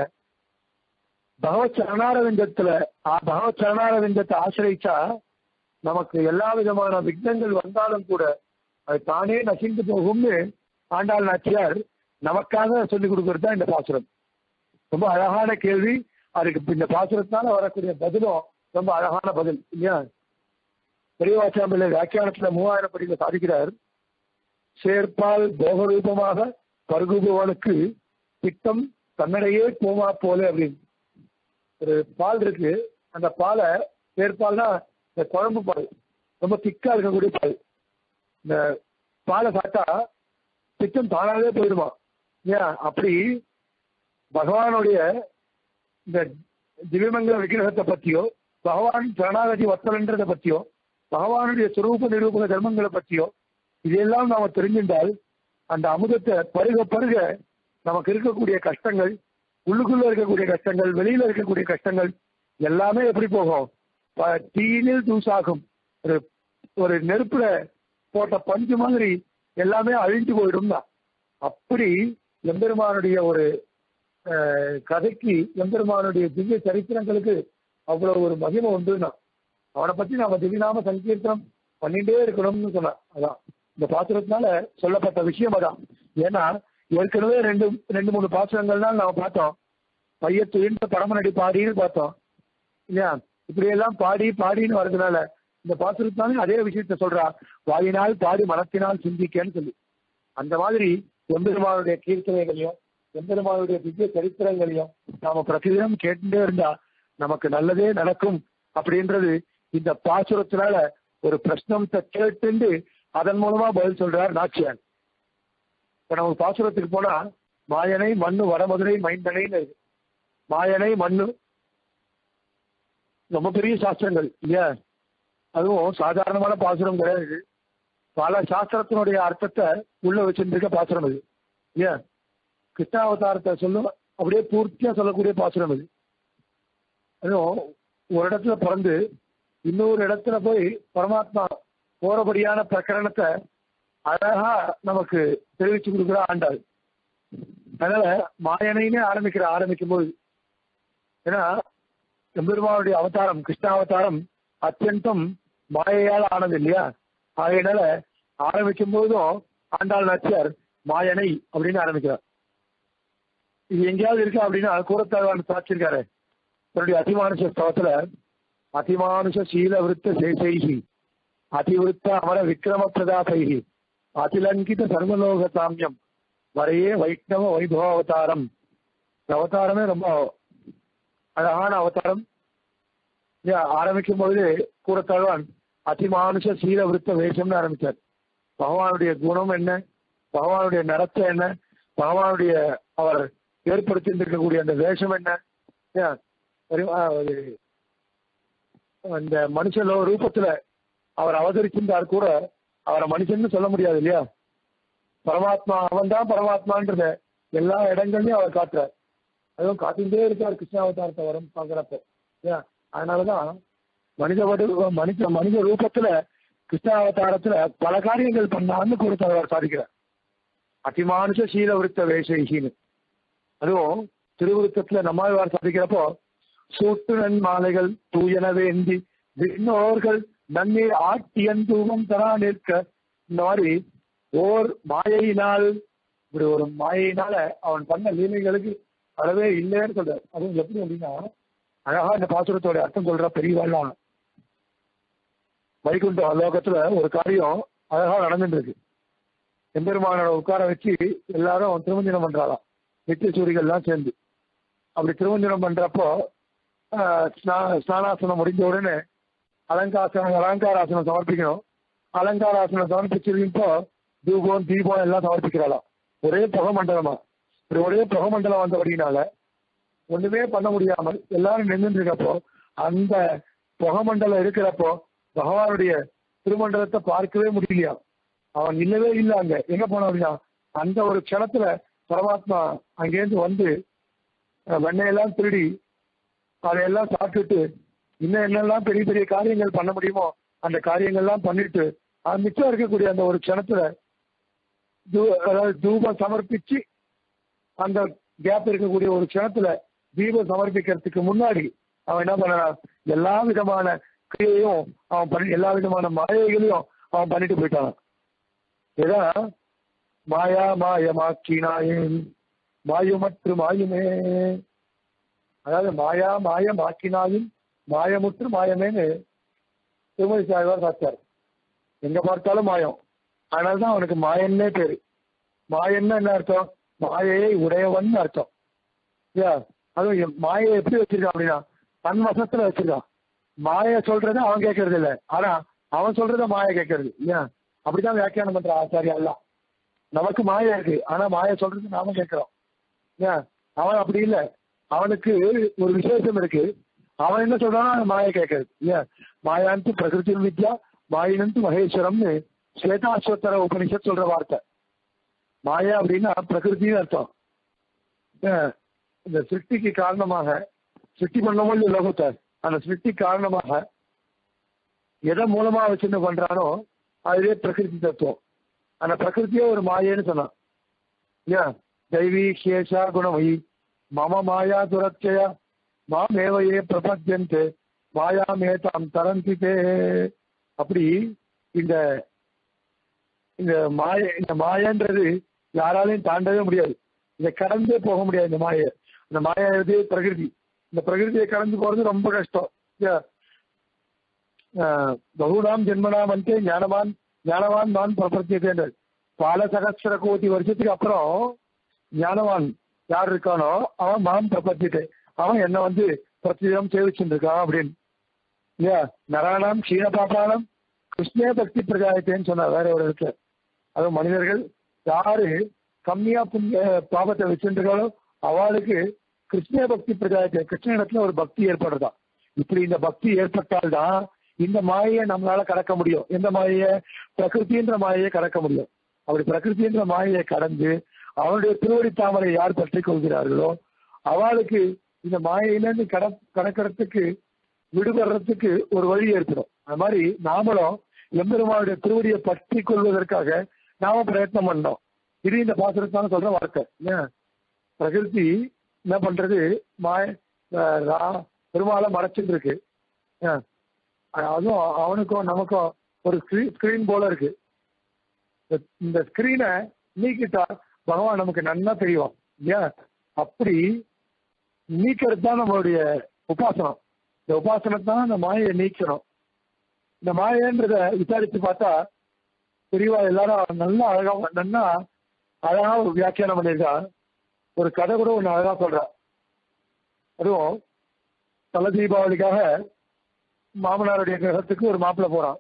பகவத் சரணாரவிந்தத்துல பகவத் சரணாரவிந்தத்தை ஆசிரிச்சா நமக்கு எல்லா விதமான விக்னங்கள் வந்தாலும் கூட அது தானே நசிந்து போகும்னு ஆண்டாள் நாச்சியார் நமக்காக சொல்லிக் கொடுக்கறது தான் இந்த பாசுரம். ரொம்ப அழகான கேள்வி. அதுக்கு இந்த பாசுரத்தினால வரக்கூடிய பதிலும் ரொம்ப அழகான பதில் இல்லையா? பெரியவாச்சாம்பிள்ளை வியாக்கியானத்துல மூவாயிரம் படியில சாதிக்கிறார், சேர்ப்பால் போகரூபமாக பருகுபவனுக்கு திட்டம் தன்னடையே போமா போல அப்படின்னு. ஒரு பால் இருக்கு, அந்த பாலை சேர்ப்பால்னா இந்த குழம்பு பால், ரொம்ப திக்கா இருக்கக்கூடிய பால். இந்த பாலை சாப்பிட்டா திட்டம் தானாவே போயிடுமா? ஏன் அப்படி பகவானுடைய இந்த திவ்யமங்கல விக்கிரகத்தை பத்தியோ, பகவான் சரணாகதி வத்தலன்றதை பத்தியோ, பகவானுடைய சுரூப நிரூபக தர்மங்களை பத்தியோ இதையெல்லாம் நாம தெரிஞ்சின்றால் அந்த அமுதத்தை பருக பருக நமக்கு இருக்கக்கூடிய கஷ்டங்கள், உள்ளுக்குள்ள இருக்கக்கூடிய கஷ்டங்கள், வெளியில இருக்கக்கூடிய கஷ்டங்கள் எல்லாமே எப்படி போகும்? தீயினில் தூசாகும். ஒரு ஒரு நெருப்புல போட்ட பஞ்சு மாதிரி எல்லாமே அழிஞ்சு போயிடும் தான். அப்படி எம்பெருமானுடைய ஒரு கதைக்கு, எம்பெருமானுடைய திவ்ய சரித்திரங்களுக்கு அவ்வளவு ஒரு மகிமை உண்டுன்னா அவனை பத்தி நாம திவ்யநாம சங்கீர்த்தனம் பண்ணிட்டே இருக்கணும்னு சொன்னான். அதான் இந்த பாசுரத்தினால சொல்லப்பட்ட விஷயம். அதான் ஏன்னா ஏற்கனவே ரெண்டு ரெண்டு மூணு பாசுரங்கள்லாம் நாம பார்த்தோம். பையத்துயின்ற பரமநடி பாடின்னு பார்த்தோம் இல்லையா? இப்படியெல்லாம் பாடி பாடின்னு வர்றதுனால இந்த பாசுரத்தினாலும் அதே விஷயத்த சொல்றா, வாயினால் பாடி மனத்தினால் சிந்திக்கன்னு சொல்லி. அந்த மாதிரி எம்பெருமானுடைய கீர்த்தனைகளையும் எம்பெருமானுடைய திவ்ய சரித்திரங்களையும் நாம பிரதிதினம் கேட்டுட்டே இருந்தா நமக்கு நல்லதே நடக்கும் அப்படின்றது இந்த பாசுரத்தினால ஒரு பிரश्னத்தை கேட்டு அதன் மூலமா பதில் சொல்றார் நாச்சியார். இப்ப நம்ம பாசுரத்துக்கு போனா மாயனை மண்ணு வடமதுரை மைந்தனைன்னு இருக்கு. மாயனை மண்ணு ரொம்ப பெரிய சாஸ்திரங்கள் இல்லையா? அதுவும் சாதாரணமான பாசுரம் கிடையாது. பல சாஸ்திரத்தினுடைய அர்த்தத்தை உள்ள வச்சிருக்க பாசுரம் இது இல்லையா? கிருஷ்ணாவதாரத்தை சொல்லும் அப்படியே பூர்த்தியா சொல்லக்கூடிய பாசுரம் இது. அதுவும் ஒரு இடத்துல பிறந்து இன்னொரு இடத்துல போய் பரமாத்மா போறபடியான பிரகரணத்தை அழகா நமக்கு தெரிவிச்சு கொடுக்குற ஆண்டாள். அதனால மாயனைன்னு ஆரம்பிக்கிற ஆரம்பிக்கும் போது, ஏன்னா எம்பெருமானுடைய அவதாரம் கிருஷ்ணாவதாரம் அத்தியந்தம் மாயையால் ஆனது இல்லையா? ஆகையினால ஆரம்பிக்கும் போதும் ஆண்டாள் நாச்சியார் மாயனை அப்படின்னு ஆரம்பிக்கிறார். இது எங்கேயாவது இருக்கா அப்படின்னா கூறத்தாழ்வான் சாட்சியிருக்காரு தன்னுடைய அதிமானுஷ ஸ்தவத்துல, அதிமானுஷ சீல விருத்த சேஷைகி அதிவிருத்த அமர விக்ரம பிரதாபைகி அதிலங்கித சர்வலோக சாமியம் வரையே வைஷ்ணவ வைபவ அவதாரம். இந்த அவதாரமே ரொம்ப அழகான அவதாரம். ஆரம்பிக்கும் பொழுது கூறத்தாழ்வான் அதிமானுஷ சீல விருத்த வேஷம்னு ஆரம்பிச்சார். பகவானுடைய குணம் என்ன, பகவானுடைய நடத்தை என்ன, பகவானுடைய அவர் ஏற்படுத்தியிருக்கக்கூடிய அந்த வேஷம் என்ன, அந்த மனுஷ ரூபத்துல அவர் அவதரிச்சிருந்தார் கூட அவரை மனுஷன்னு சொல்ல முடியாது இல்லையா? பரமாத்மா அவன் தான் பரமாத்மான்றத எல்லா இடங்கள்லயும் அவர் காட்டுறார். அதுவும் காட்டிகிட்டே இருக்கார் கிருஷ்ணாவதாரத்தை வரும் பாக்குறப்ப. ஏன் அதனாலதான் மனித மனித மனித ரூபத்துல கிருஷ்ணாவதாரத்துல பல காரியங்கள் பண்ணான்னு கொடுத்து அவர் சாதிக்கிறார். அதிமானுஷ சீல விருத்த வேஷைகின்னு. அதுவும் திருவிருத்தத்துல நம்மாழ்வார் சாதிக்கிறப்போ சூட்டு நன் மாலைகள் தூயன வேண்டி விண்ணோர்கள் நன்னீர் ஆட்டியன் தூவம் தரா நிற்க, இந்த மாதிரி ஓர் மாயையினால், இப்படி ஒரு மாயையினால அவன் பண்ண லீலைகளுக்கு அளவே இல்லைன்னு சொல்றார். அதுவும் எப்படி அப்படின்னா அழகா இந்த பாசுரத்தோட அர்த்தம் சொல்ற பெரியவாள்லாம். வைகுண்ட லோகத்துல ஒரு காரியம் அழகா நடந்துட்டு இருக்கு. எம்பெருமானோட உட்கார வச்சு எல்லாரும் திருமஞ்சனம் பண்றாளாம், நித்திய சூரிகள்லாம் சேர்ந்து. அப்படி திருமஞ்சனம் பண்றப்போ ஸ்நானாசனம் முடிஞ்ச உடனே அலங்காசனம் அலங்காராசனம் சமர்ப்பிக்கணும். அலங்காராசனம் சமர்ப்பிச்சிருக்கப்போ தூபம் தீபம் எல்லாம் சமர்ப்பிக்கிறாளாம். ஒரே புகை மண்டலமா. இப்படி ஒரே புகை மண்டலம் வந்தபடினால ஒண்ணுமே பண்ண முடியாமல் எல்லாரும் நின்று இருக்கப்போ அந்த புகை மண்டலம் இருக்கிறப்போ பகவானுடைய திருமண்டலத்தை பார்க்கவே முடியலையா. அவன் இல்லவே இல்லை. அங்க எங்க போன அப்படின்னா அந்த ஒரு க்ஷணத்துல பரமாத்மா அங்கேருந்து வந்து வெண்ணையெல்லாம் திருடி அதையெல்லாம் சாப்பிட்டுட்டு இன்னும் என்னெல்லாம் பெரிய பெரிய காரியங்கள் பண்ண முடியுமோ அந்த காரியங்கள்லாம் பண்ணிட்டு அது மிச்சம் இருக்கக்கூடிய அந்த ஒரு க்ஷணத்துல தூ அதாவது தூபம் சமர்ப்பிச்சு அந்த கேப் இருக்கக்கூடிய ஒரு க்ஷணத்துல தீபம் சமர்ப்பிக்கிறதுக்கு முன்னாடி அவன் என்ன பண்ணான், எல்லா விதமான கிரியையும் அவன் பண்ணி எல்லா விதமான மாயைகளையும் அவன் பண்ணிட்டு போயிட்டான். ஏதா மாயா மாயமாக்கினாயின் மாயுமற்று மாயுமே, அதாவது மாயா மாயமாக்கினாயின் மாயமுற்று மாயமேன்னு திருமதி சாய்வார் சாச்சார். எங்க பார்த்தாலும் மாயம். அதனால்தான் அவனுக்கு மாயன்னே பேரு. மாயன்னா என்ன அர்த்தம்? மாயையை உடையவன் அர்த்தம். இல்லையா? அதுவும் மாயை எப்படி வச்சிருக்கான் அப்படின்னா தன் வசத்துல வச்சிருக்கான். மாய சொல்றத அவன் கேட்கறது இல்லை, ஆனா அவன் சொல்றத மாய கேட்கறது இல்லையா? அப்படிதான் வியாக்கியானம் பண்ற ஆச்சாரியா எல்லாம். நமக்கு மாய இருக்கு, ஆனா மாய சொல்றது நாம கேட்கிறோம். ஏன் அவன் அப்படி இல்லை, அவனுக்கு ஒரு விசேஷம் இருக்கு. அவன் என்ன சொல்றானோ மாய கேட்கறது. ஏன் மாயான்ட்டு பிரகிருதி வித்யா மாயினன்ட்டு மகேஸ்வரம்னு ஸ்வேதாஸ்வத்தர உபனிஷத் சொல்ற வார்த்தை. மாயா அப்படின்னா பிரகிருத்தின்னு அர்த்தம். இந்த சிருஷ்டிக்கு காரணமாக சிருஷ்டி பண்ணமோ இல்லையோ லோகத்தை, அந்த சிருஷ்டி காரணமாக எதை மூலமா வச்சுன்னு பண்றானோ அதுவே பிரகிருதி தத்துவம். அந்த பிரகிருத்தியே ஒரு மாயேன்னு சொன்னான். ஏன் தெய்வீ சேஷா குணமயி மம மாயா துரட்சயா மாமேவையே பிரபத்யந்தே மாயா மேதாம் தரந்திதே. அப்படி இந்த இந்த மாய இந்த மாயன்றது யாராலையும் தாண்டவே முடியாது. இதை கடந்தே போக முடியாது. இந்த மாயை இந்த மாயா இது பிரகிருதி. இந்த பிரகிருதியை கடந்து போறது ரொம்ப கஷ்டம். பகுநாம் ஜென்மனாம் வந்து ஞானவான் ஞானவான் தான் பிரபத்தியது. பல சகஸ்திர கோடி வருஷத்துக்கு அப்புறம் ஞானவான் யார் இருக்கானோ அவன் மாம் பிரபத்திட்டு அவன் என்ன வந்து பிரத்தியம் சேவிச்சுட்டு இருக்கான் அப்படின்னு. இல்லையா? நராணாம் க்ஷீண பாபானம் கிருஷ்ணே பக்தி பிரஜாயத்தேன்னு சொன்னார் வேற ஒரு இடத்துல. அதுவும் மனிதர்கள் யாரு கம்மியா புண்ணிய பாபத்தை வச்சுருக்காளோ அவளுக்கு கிருஷ்ண பக்தி பிரஜாயத்தை கிருஷ்ண இடத்துல ஒரு பக்தி ஏற்படுறதா. இப்படி இந்த பக்தி ஏற்பட்டால்தான் இந்த மாயையை நம்மளால கடக்க முடியும். எந்த மாயையை? பிரகிருத்தின்ற மாயையை கடக்க முடியும். அப்படி பிரகிருத்தின்ற மாயையை கடந்து அவனுடைய திருவடி தாமரை யார் பற்றி கொள்கிறார்களோ அவளுக்கு இந்த மாயையிலேருந்து கட கடக்கிறதுக்கு விடுபடுறதுக்கு ஒரு வழி ஏற்படும். அது மாதிரி நாமளும் எம்பெருமானுடைய திருவடியை பற்றி கொள்வதற்காக நாம பிரயத்னம் பண்ணோம். இது இந்த பாசுரத்தான சொல்ற வார்த்தை. ஏன் பிரகிருதி என்ன பண்றது? மாய பெருமாளை மறைச்சிட்டு இருக்கு. அதுவும் அவனுக்கும் நமக்கும் ஒரு ஸ்கிரீன் போல இருக்கு. இந்த ஸ்கிரீனை நீக்கிட்டா பகவான் நமக்கு நல்லா தெரியும். ஏன் அப்படி நீக்கிறது தான் நம்மளுடைய உபாசனம். இந்த உபாசனத்தான் இந்த மாயை நீக்கணும். இந்த மாயன்றத விசாரிச்சு பார்த்தா பெரியவா எல்லாரும் நல்லா அழகா நல்லா அழகா ஒரு வியாக்கியானம் பண்ணியிருக்கா. ஒரு கதை கூட ஒன்று அழகா சொல்றா. அதுவும் தல தீபாவளிக்காக மாமனாருடைய கிரகத்துக்கு ஒரு மாப்பிள்ளை போறான்.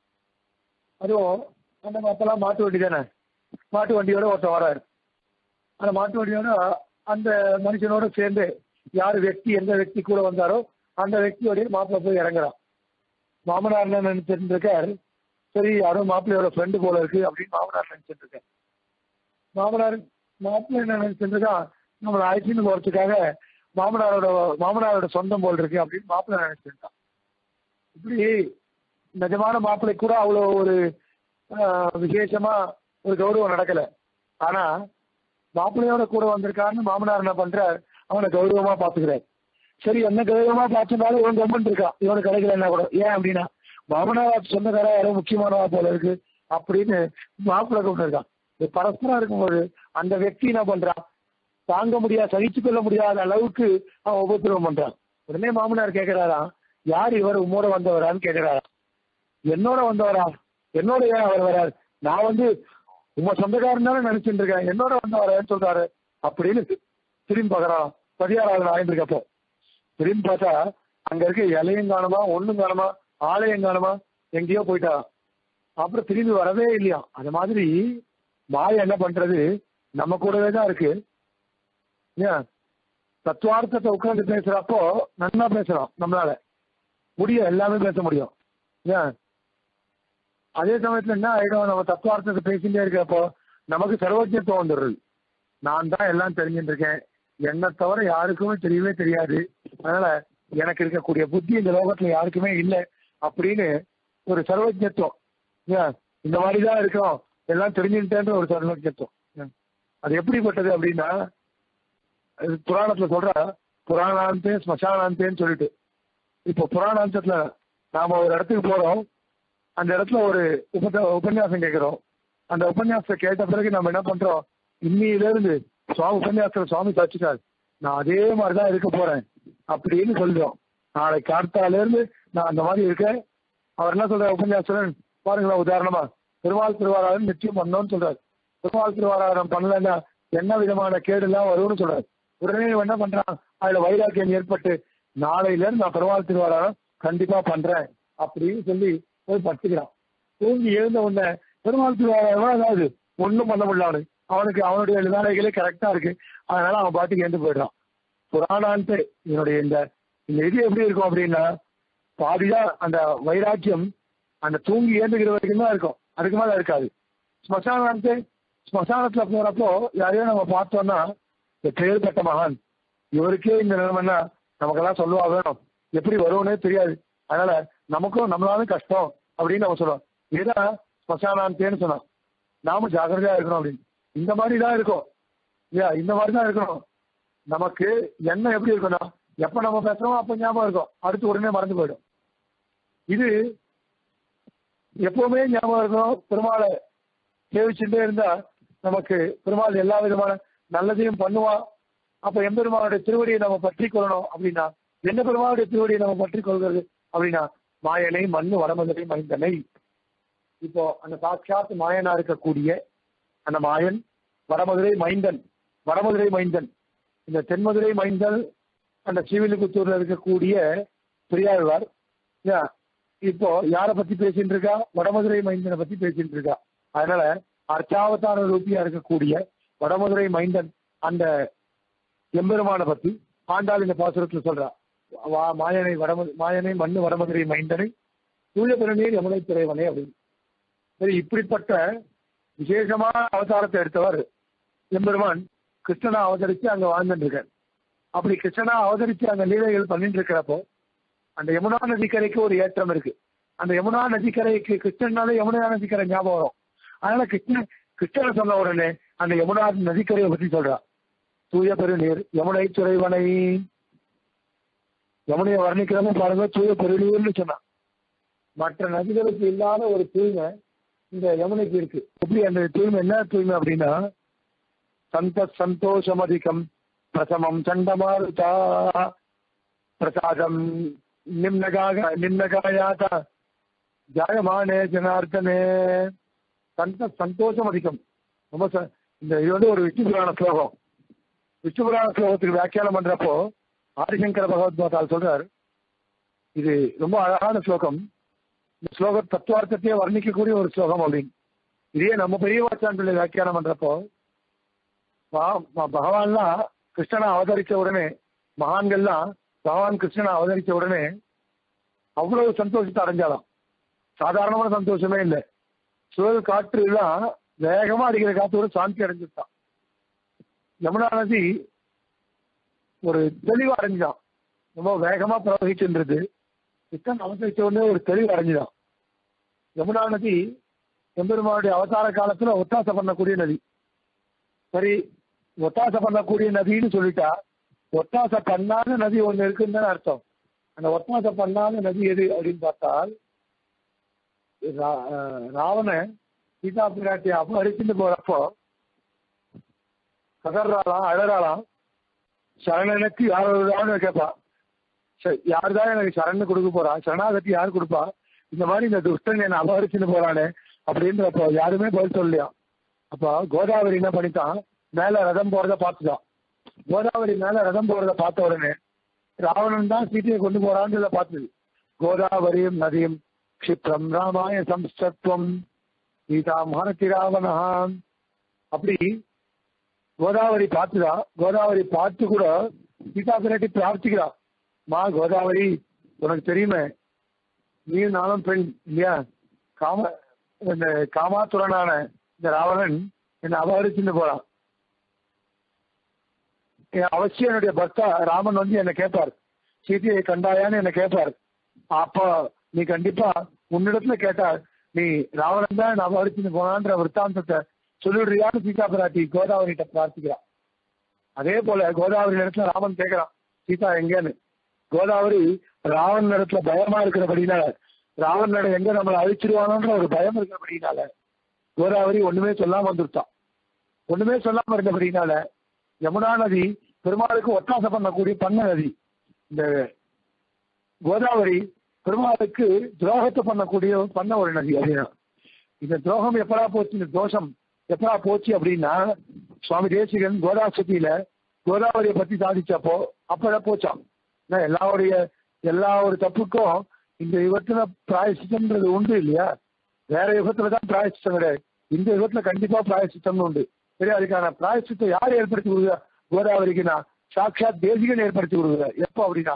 அதுவும் அந்த மாப்பெல்லாம் மாட்டு வண்டி தானே, மாட்டு வண்டியோட ஒருத்தன் வராரு. அந்த மாட்டு வண்டியோட அந்த மனுஷனோட சேர்ந்து யார் व्यक्ति எந்த व्यक्ति கூட வந்தாரோ அந்த व्यक्तिயோடைய மாப்பிள்ளை போய் இறங்குறான். மாமனார் என்ன நினைச்சிட்டு இருக்காரு, சரி யாரோ மாப்பிள்ளையோட ஃப்ரெண்டு போல இருக்கு அப்படின்னு மாமனார் நினைச்சிட்டு இருக்கேன். மாமனார் மாப்பிள்ளை என்ன நினைச்சிட்டு இருக்கான், நம்மளை அழைச்சின்னு போறதுக்காக மாமனாரோட மாமனாரோட சொந்தம் போல் இருக்கு அப்படின்னு மாப்பிள்ளை நினைச்சிருக்கான். இப்படி நிஜமான மாப்பிள்ளை கூட அவ்வளோ ஒரு விசேஷமா ஒரு கௌரவம் நடக்கல. ஆனா மாப்பிள்ளையோட கூட வந்திருக்காருன்னு மாமனார் என்ன பண்றார், அவனை கௌரவமா பாத்துக்கிறார். சரி என்ன கௌரவமா பார்த்துட்டாலும் இவன் கவர்மெண்ட் இருக்கான், இவனுக்கு கிடைக்கல என்ன கூட. ஏன் அப்படின்னா மாமனார் சொந்தக்கார யாரோ முக்கியமானவா போல இருக்கு அப்படின்னு மாப்பிள்ளை கொண்டு இருக்கான். பரஸ்பரம் இருக்கும்போது அந்த व्यक्ति என்ன பண்றான், தாங்க முடியாது சகிச்சு கொள்ள முடியாத அளவுக்கு அவன் உபத்திரவம் பண்றான். உடனே மாமனார் கேட்கிறாராம், யார் இவர் உம்மோட வந்தவரான்னு கேட்கிறாரா. என்னோட வந்தவரா? என்னோட ஏன் அவர் வராரு? நான் வந்து உங்க சொந்தக்காரன் தானே நினைச்சுட்டு இருக்கேன், என்னோட வந்தவரேன்னு சொல்றாரு அப்படின்னு திரும்பி பார்க்கறான். பதியாறாவது ஆயிருக்கப்போ திரும்பி பார்த்தா அங்க இருக்க இலையும் காணுமா ஒண்ணும் காணுமா ஆலயம் காணுமா எங்கேயோ போயிட்டா. அப்புறம் திரும்பி வரவே இல்லையா. அது மாதிரி மாய என்ன பண்றது, நம்ம கூடவே தான் இருக்கு. ஏன் தத்துவார்த்தத்தை உட்கார்ந்து பேசுறப்போ நல்லா பேசுறோம், நம்மளால முடியும், எல்லாமே பேச முடியும். ஏன் அதே சமயத்துல என்ன ஆயிடும், நம்ம தத்துவார்த்தத்தை பேசிட்டே இருக்கிறப்போ நமக்கு சர்வஜத்துவம் வந்துடுறது. நான் தான் எல்லாம் தெரிஞ்சுட்டு இருக்கேன், என்னை தவிர யாருக்குமே தெரியவே தெரியாது, அதனால எனக்கு இருக்கக்கூடிய புத்தி இந்த லோகத்துல யாருக்குமே இல்லை அப்படின்னு ஒரு சர்வஜத்துவம். ஏன் இந்த மாதிரிதான் இருக்கோம், எல்லாம் தெரிஞ்சுட்டேன்ற ஒரு சர்வஜத்துவம். அது எப்படிப்பட்டது அப்படின்னா புராணத்துல சொல்ற புராணாந்தே ஸ்மசானாந்தேன்னு சொல்லிட்டு, இப்போ புராணாந்தத்துல நாம ஒரு இடத்துக்கு போறோம், அந்த இடத்துல ஒரு உப உபன்யாசம் கேட்கிறோம். அந்த உபன்யாசத்தை கேட்ட பிறகு நம்ம என்ன பண்றோம், இன்னில இருந்து சுவாமி உபன்யாசத்துல சுவாமி சாட்சிட்டார், நான் அதே மாதிரிதான் இருக்க போறேன் அப்படின்னு சொல்றோம். நாளை கார்த்தால இருந்து நான் அந்த மாதிரி இருக்கேன். அவர் என்ன சொல்ற உபன்யாசன் பாருங்களா, உதாரணமா பெருமாள் திருவாராதனம் நிச்சயம் பண்ணோம்னு சொல்றாரு. பெருமாள் திருவாராதனம் பண்ணலன்னா என்ன விதமான கேடு எல்லாம் வரும்னு சொல்றாரு. உடனே என்ன பண்றான், அதுல வைராக்கியம் ஏற்பட்டு நாளையில இருந்து நான் பெருமாள் திருவாராதனம் கண்டிப்பா பண்றேன் அப்படின்னு சொல்லி போய் படுத்துக்கிறான். தூங்கி எழுந்த உடனே பெருமாள் திருவாராதனம் அதாவது ஒண்ணும் பண்ண முடியல அவனுக்கு. அவனுக்கு அவனுடைய வேலைகளே கரெக்டா இருக்கு, அதனால அவன் பாட்டுக்கு எழுந்து போயிடுறான். புராணான்ட்டு என்னுடைய இந்த இந்த இது எப்படி இருக்கும் அப்படின்னா பாதிதான் அந்த வைராக்கியம் அந்த தூங்கி ஏந்துகிற வரைக்கும் தான் இருக்கும். அதுக்கு மேல இருக்காது. ஸ்மசானத்து ஸ்மசானத்துல போறப்போ யாரையும் நம்ம பார்த்தோம்னா பேர்பட்ட மகான் இவருக்கே இந்த நிலைமைன்னா நமக்கெல்லாம் சொல்லுவா வேணும், எப்படி வரும்னே தெரியாது. அதனால நமக்கும் நம்மளாலும் கஷ்டம் அப்படின்னு நம்ம சொல்லுவோம். இதுதான் ஸ்மசானத்தேன்னு சொன்னோம். நாம ஜாக்கிரதையா இருக்கணும் அப்படின்னு. இந்த மாதிரி தான் இருக்கும் இல்லையா? இந்த மாதிரி தான் இருக்கணும். நமக்கு எண்ணம் எப்படி இருக்கும்னா எப்ப நம்ம பேசுறோம் அப்ப ஞாபகம் இருக்கும், அடுத்து உடனே மறந்து போயிடும். இது எப்பவுமே ஞாபகம் இருக்கும். பெருமாளை சேவிச்சுட்டே இருந்தா நமக்கு பெருமாள் எல்லா விதமான நல்லதையும் பண்ணுவான். அப்ப எம்பெருமானுடைய திருவடியை நம்ம பற்றி கொள்ளணும் அப்படின்னா என்ன பெருமாளுடைய திருவடியை நம்ம பற்றி கொள்கிறது அப்படின்னா மாயனை மண்ணு வடமதுரை மைந்தனை. இப்போ அந்த சாட்சாத் மாயனா இருக்கக்கூடிய அந்த மாயன் வடமதுரை மைந்தன், வடமதுரை மைந்தன் இந்த தென்மதுரை மைந்தன் அந்த ஸ்ரீவில்லிபுத்தூர்ல இருக்கக்கூடிய பெரியாழ்வார் இப்போ யாரை பத்தி பேசிட்டு இருக்கா? வடமதுரை மைந்தனை பத்தி பேசிட்டு இருக்கா. அதனால அர்ச்சாவதார ரூபியா இருக்கக்கூடிய வடமதுரை மைந்தன் அந்த எம்பெருமான பத்தி ஆண்டாள் இந்த பாசுரத்துல சொல்றா. மாயனை வடம மாயனை மண்ணு வடமதுரை மைந்தனை தூய பெருநீர் யமுனை துறைவனே அப்படின்னு. சரி, இப்படிப்பட்ட விசேஷமான அவதாரத்தை எடுத்தவர் எம்பெருமான் கிருஷ்ணனா அவதரிச்சு அங்க வாழ்ந்துட்டு இருக்கார். அப்படி கிருஷ்ணனா அவதரிச்சு அங்க லீலைகள் பண்ணிட்டு இருக்கிறப்போ அந்த யமுனா நதிக்கரைக்கு ஒரு ஏற்றம் இருக்கு. அந்த யமுனா நதிக்கரைக்கு கிருஷ்ணனால யமுனா நதிக்கரை ஞாபகம் வரும். அதனால கிருஷ்ணன் கிருஷ்ணனை சொன்ன உடனே அந்த யமுனா நதிக்கரையை பற்றி சொல்றா. தூய பெருநீர் யமுனை துறைவனை, யமுனையை வர்ணிக்கிறவங்க பாருங்க, தூய பெருநீர்னு சொன்னா. மற்ற நதிகளுக்கு இல்லாத ஒரு தூய்மை இந்த யமுனைக்கு இருக்கு. எப்படி அந்த தூய்மை என்ன தூய்மை அப்படின்னா சந்த சந்தோஷம் அதிகம் பிரசமம் சண்டமாருதா பிரசாதம் நிம்னகாக நிம்னகாயாத ஜாயமானே ஜனார்த்தனே. சந்த சந்தோஷம் அதிகம். ரொம்ப இந்த இது வந்து ஒரு விஷ்ணு புராண ஸ்லோகம். விஷ்ணு புராண ஸ்லோகத்துக்கு வியாக்கியானம் பண்றப்போ ஆதிசங்கர பகவத்பாதால் சொல்றார், இது ரொம்ப அழகான ஸ்லோகம். இந்த ஸ்லோக தத்துவார்த்தத்தையே வர்ணிக்கக்கூடிய ஒரு ஸ்லோகம் அப்படின்னு. இதே நம்ம பெரிய வாச்சாண்டுல வியாக்கியானம் பண்றப்போ பகவான்லாம் கிருஷ்ணனை அவதரிச்ச உடனே மகான்கள்லாம் பகவான் கிருஷ்ணனை அவதரிச்ச உடனே அவ்வளவு சந்தோஷத்தை அடைஞ்சாலாம். சாதாரணமான சந்தோஷமே இல்லை. சுழல் காற்று எல்லாம் வேகமா அடிக்கிற காற்றோட சாந்தி அடைஞ்சிட்டான். யமுனா நதி ஒரு தெளிவு அடைஞ்சான். ரொம்ப வேகமா பிரவகிச்சுன்றது. கிருஷ்ணன் அவதரிச்ச உடனே ஒரு தெளிவு அடைஞ்சுதான். யமுனா நதி எம்பெருமானுடைய அவதார காலத்துல ஒத்தாசை பண்ணக்கூடிய நதி. சரி, ஒத்தாசை பண்ணக்கூடிய நதின்னு சொல்லிட்டா ஒத்தாசை பண்ணாத நதி ஒண்ணு இருக்குன்னு அர்த்தம். அந்த ஒத்தாசை பண்ணாத நதி எது அப்படின்னு பார்த்தால் ராவணன் சீதா பிராட்டியை அபகரிச்சுட்டு போறப்போ கதறாளாம், அழறாளாம். சரணனுக்கு யாரோட கேட்பா, யாருதான் எனக்கு சரண் கொடுக்க போறா, சரணாகத்தி யாரு கொடுப்பா, இந்த மாதிரி இந்த துஷ்டன் என்னை அபகரிச்சுட்டு போறானே அப்படின்றப்போ யாருமே பதில் சொல்லலையா. அப்போ கோதாவரி என்ன பண்ணித்தான், மேல ரதம் போறத பார்த்துதான். கோதாவரி மேல ரதம் போறத பார்த்த உடனே ராவணன் தான் சீதையை கொண்டு போறான்றத பார்த்தது. கோதாவரியும் நதியும் க்ஷிப்ரம் ராமாய சம்ஸ்தத்வம் சீதா மகனத்தி ராவணஹான். அப்படி கோதாவரி பார்த்துதா. கோதாவரி பார்த்து கூட சீதா பிராட்டி பிரார்த்திக்கிறா, மா கோதாவரி உனக்கு தெரியுமே நீ நானும் பெண் இல்லையா, காம இந்த காமாத்துரனான இந்த ராவணன் என்னை அபகரிச்சுட்டு போறான். அவசியம் என்னுடைய பர்த்தா ராமன் வந்து என்ன கேட்பார், சீதையை கண்டாயான்னு என்ன கேட்பார். அப்போ நீ கண்டிப்பா உன்னிடத்துல கேட்டார், நீ ராவணன் தான் அபகரிச்சுட்டு போனான்ற விற்த்தாந்தத்தை சொல்லிடுறியான்னு சீதா பிராட்டி கோதாவரிகிட்ட பிரார்த்திக்கிறான். அதே போல கோதாவரி இடத்துல ராமன் கேட்கிறான் சீதா எங்கன்னு. கோதாவரி ராவன் இடத்துல பயமா இருக்கிறபடினால, ராவன் எங்க நம்மளை அழிச்சிருவானோன்ற ஒரு பயம் இருக்கிறபடினால கோதாவரி ஒண்ணுமே சொல்லாம வந்துருத்தான். ஒண்ணுமே சொல்லாம இருந்தபடினால யமுனா நதி பெருமாளுக்கு ஒத்தாசை பண்ணக்கூடிய பண்ண நதி. இந்த கோதாவரி பெருமாளுக்கு துரோகத்தை பண்ணக்கூடிய பண்ண ஒரு நதி. அப்படின்னா இந்த துரோகம் எப்படா போச்சு, இந்த தோஷம் எப்படா போச்சு அப்படின்னா சுவாமி தேசிகன் கோதாசக்தியில கோதாவரியை பத்தி சாதிச்சப்போ அப்பதான் போச்சான். எல்லாருடைய எல்லா ஒரு தப்புக்கும் இந்த யுகத்துல பிராயசித்தம்ன்றது உண்டு இல்லையா. வேற யுகத்துலதான் பிராயசித்தம் கிடையாது, இந்த யுகத்துல கண்டிப்பா பிராயசித்தம்னு உண்டு. சரி, அதுக்கான பிராயசித்தை யார் ஏற்படுத்தி கொடுக்குறா கோதாவரிக்குன்னா சாட்சாத் தேசிகன் ஏற்படுத்தி கொடுக்குறார். எப்போ அப்படின்னா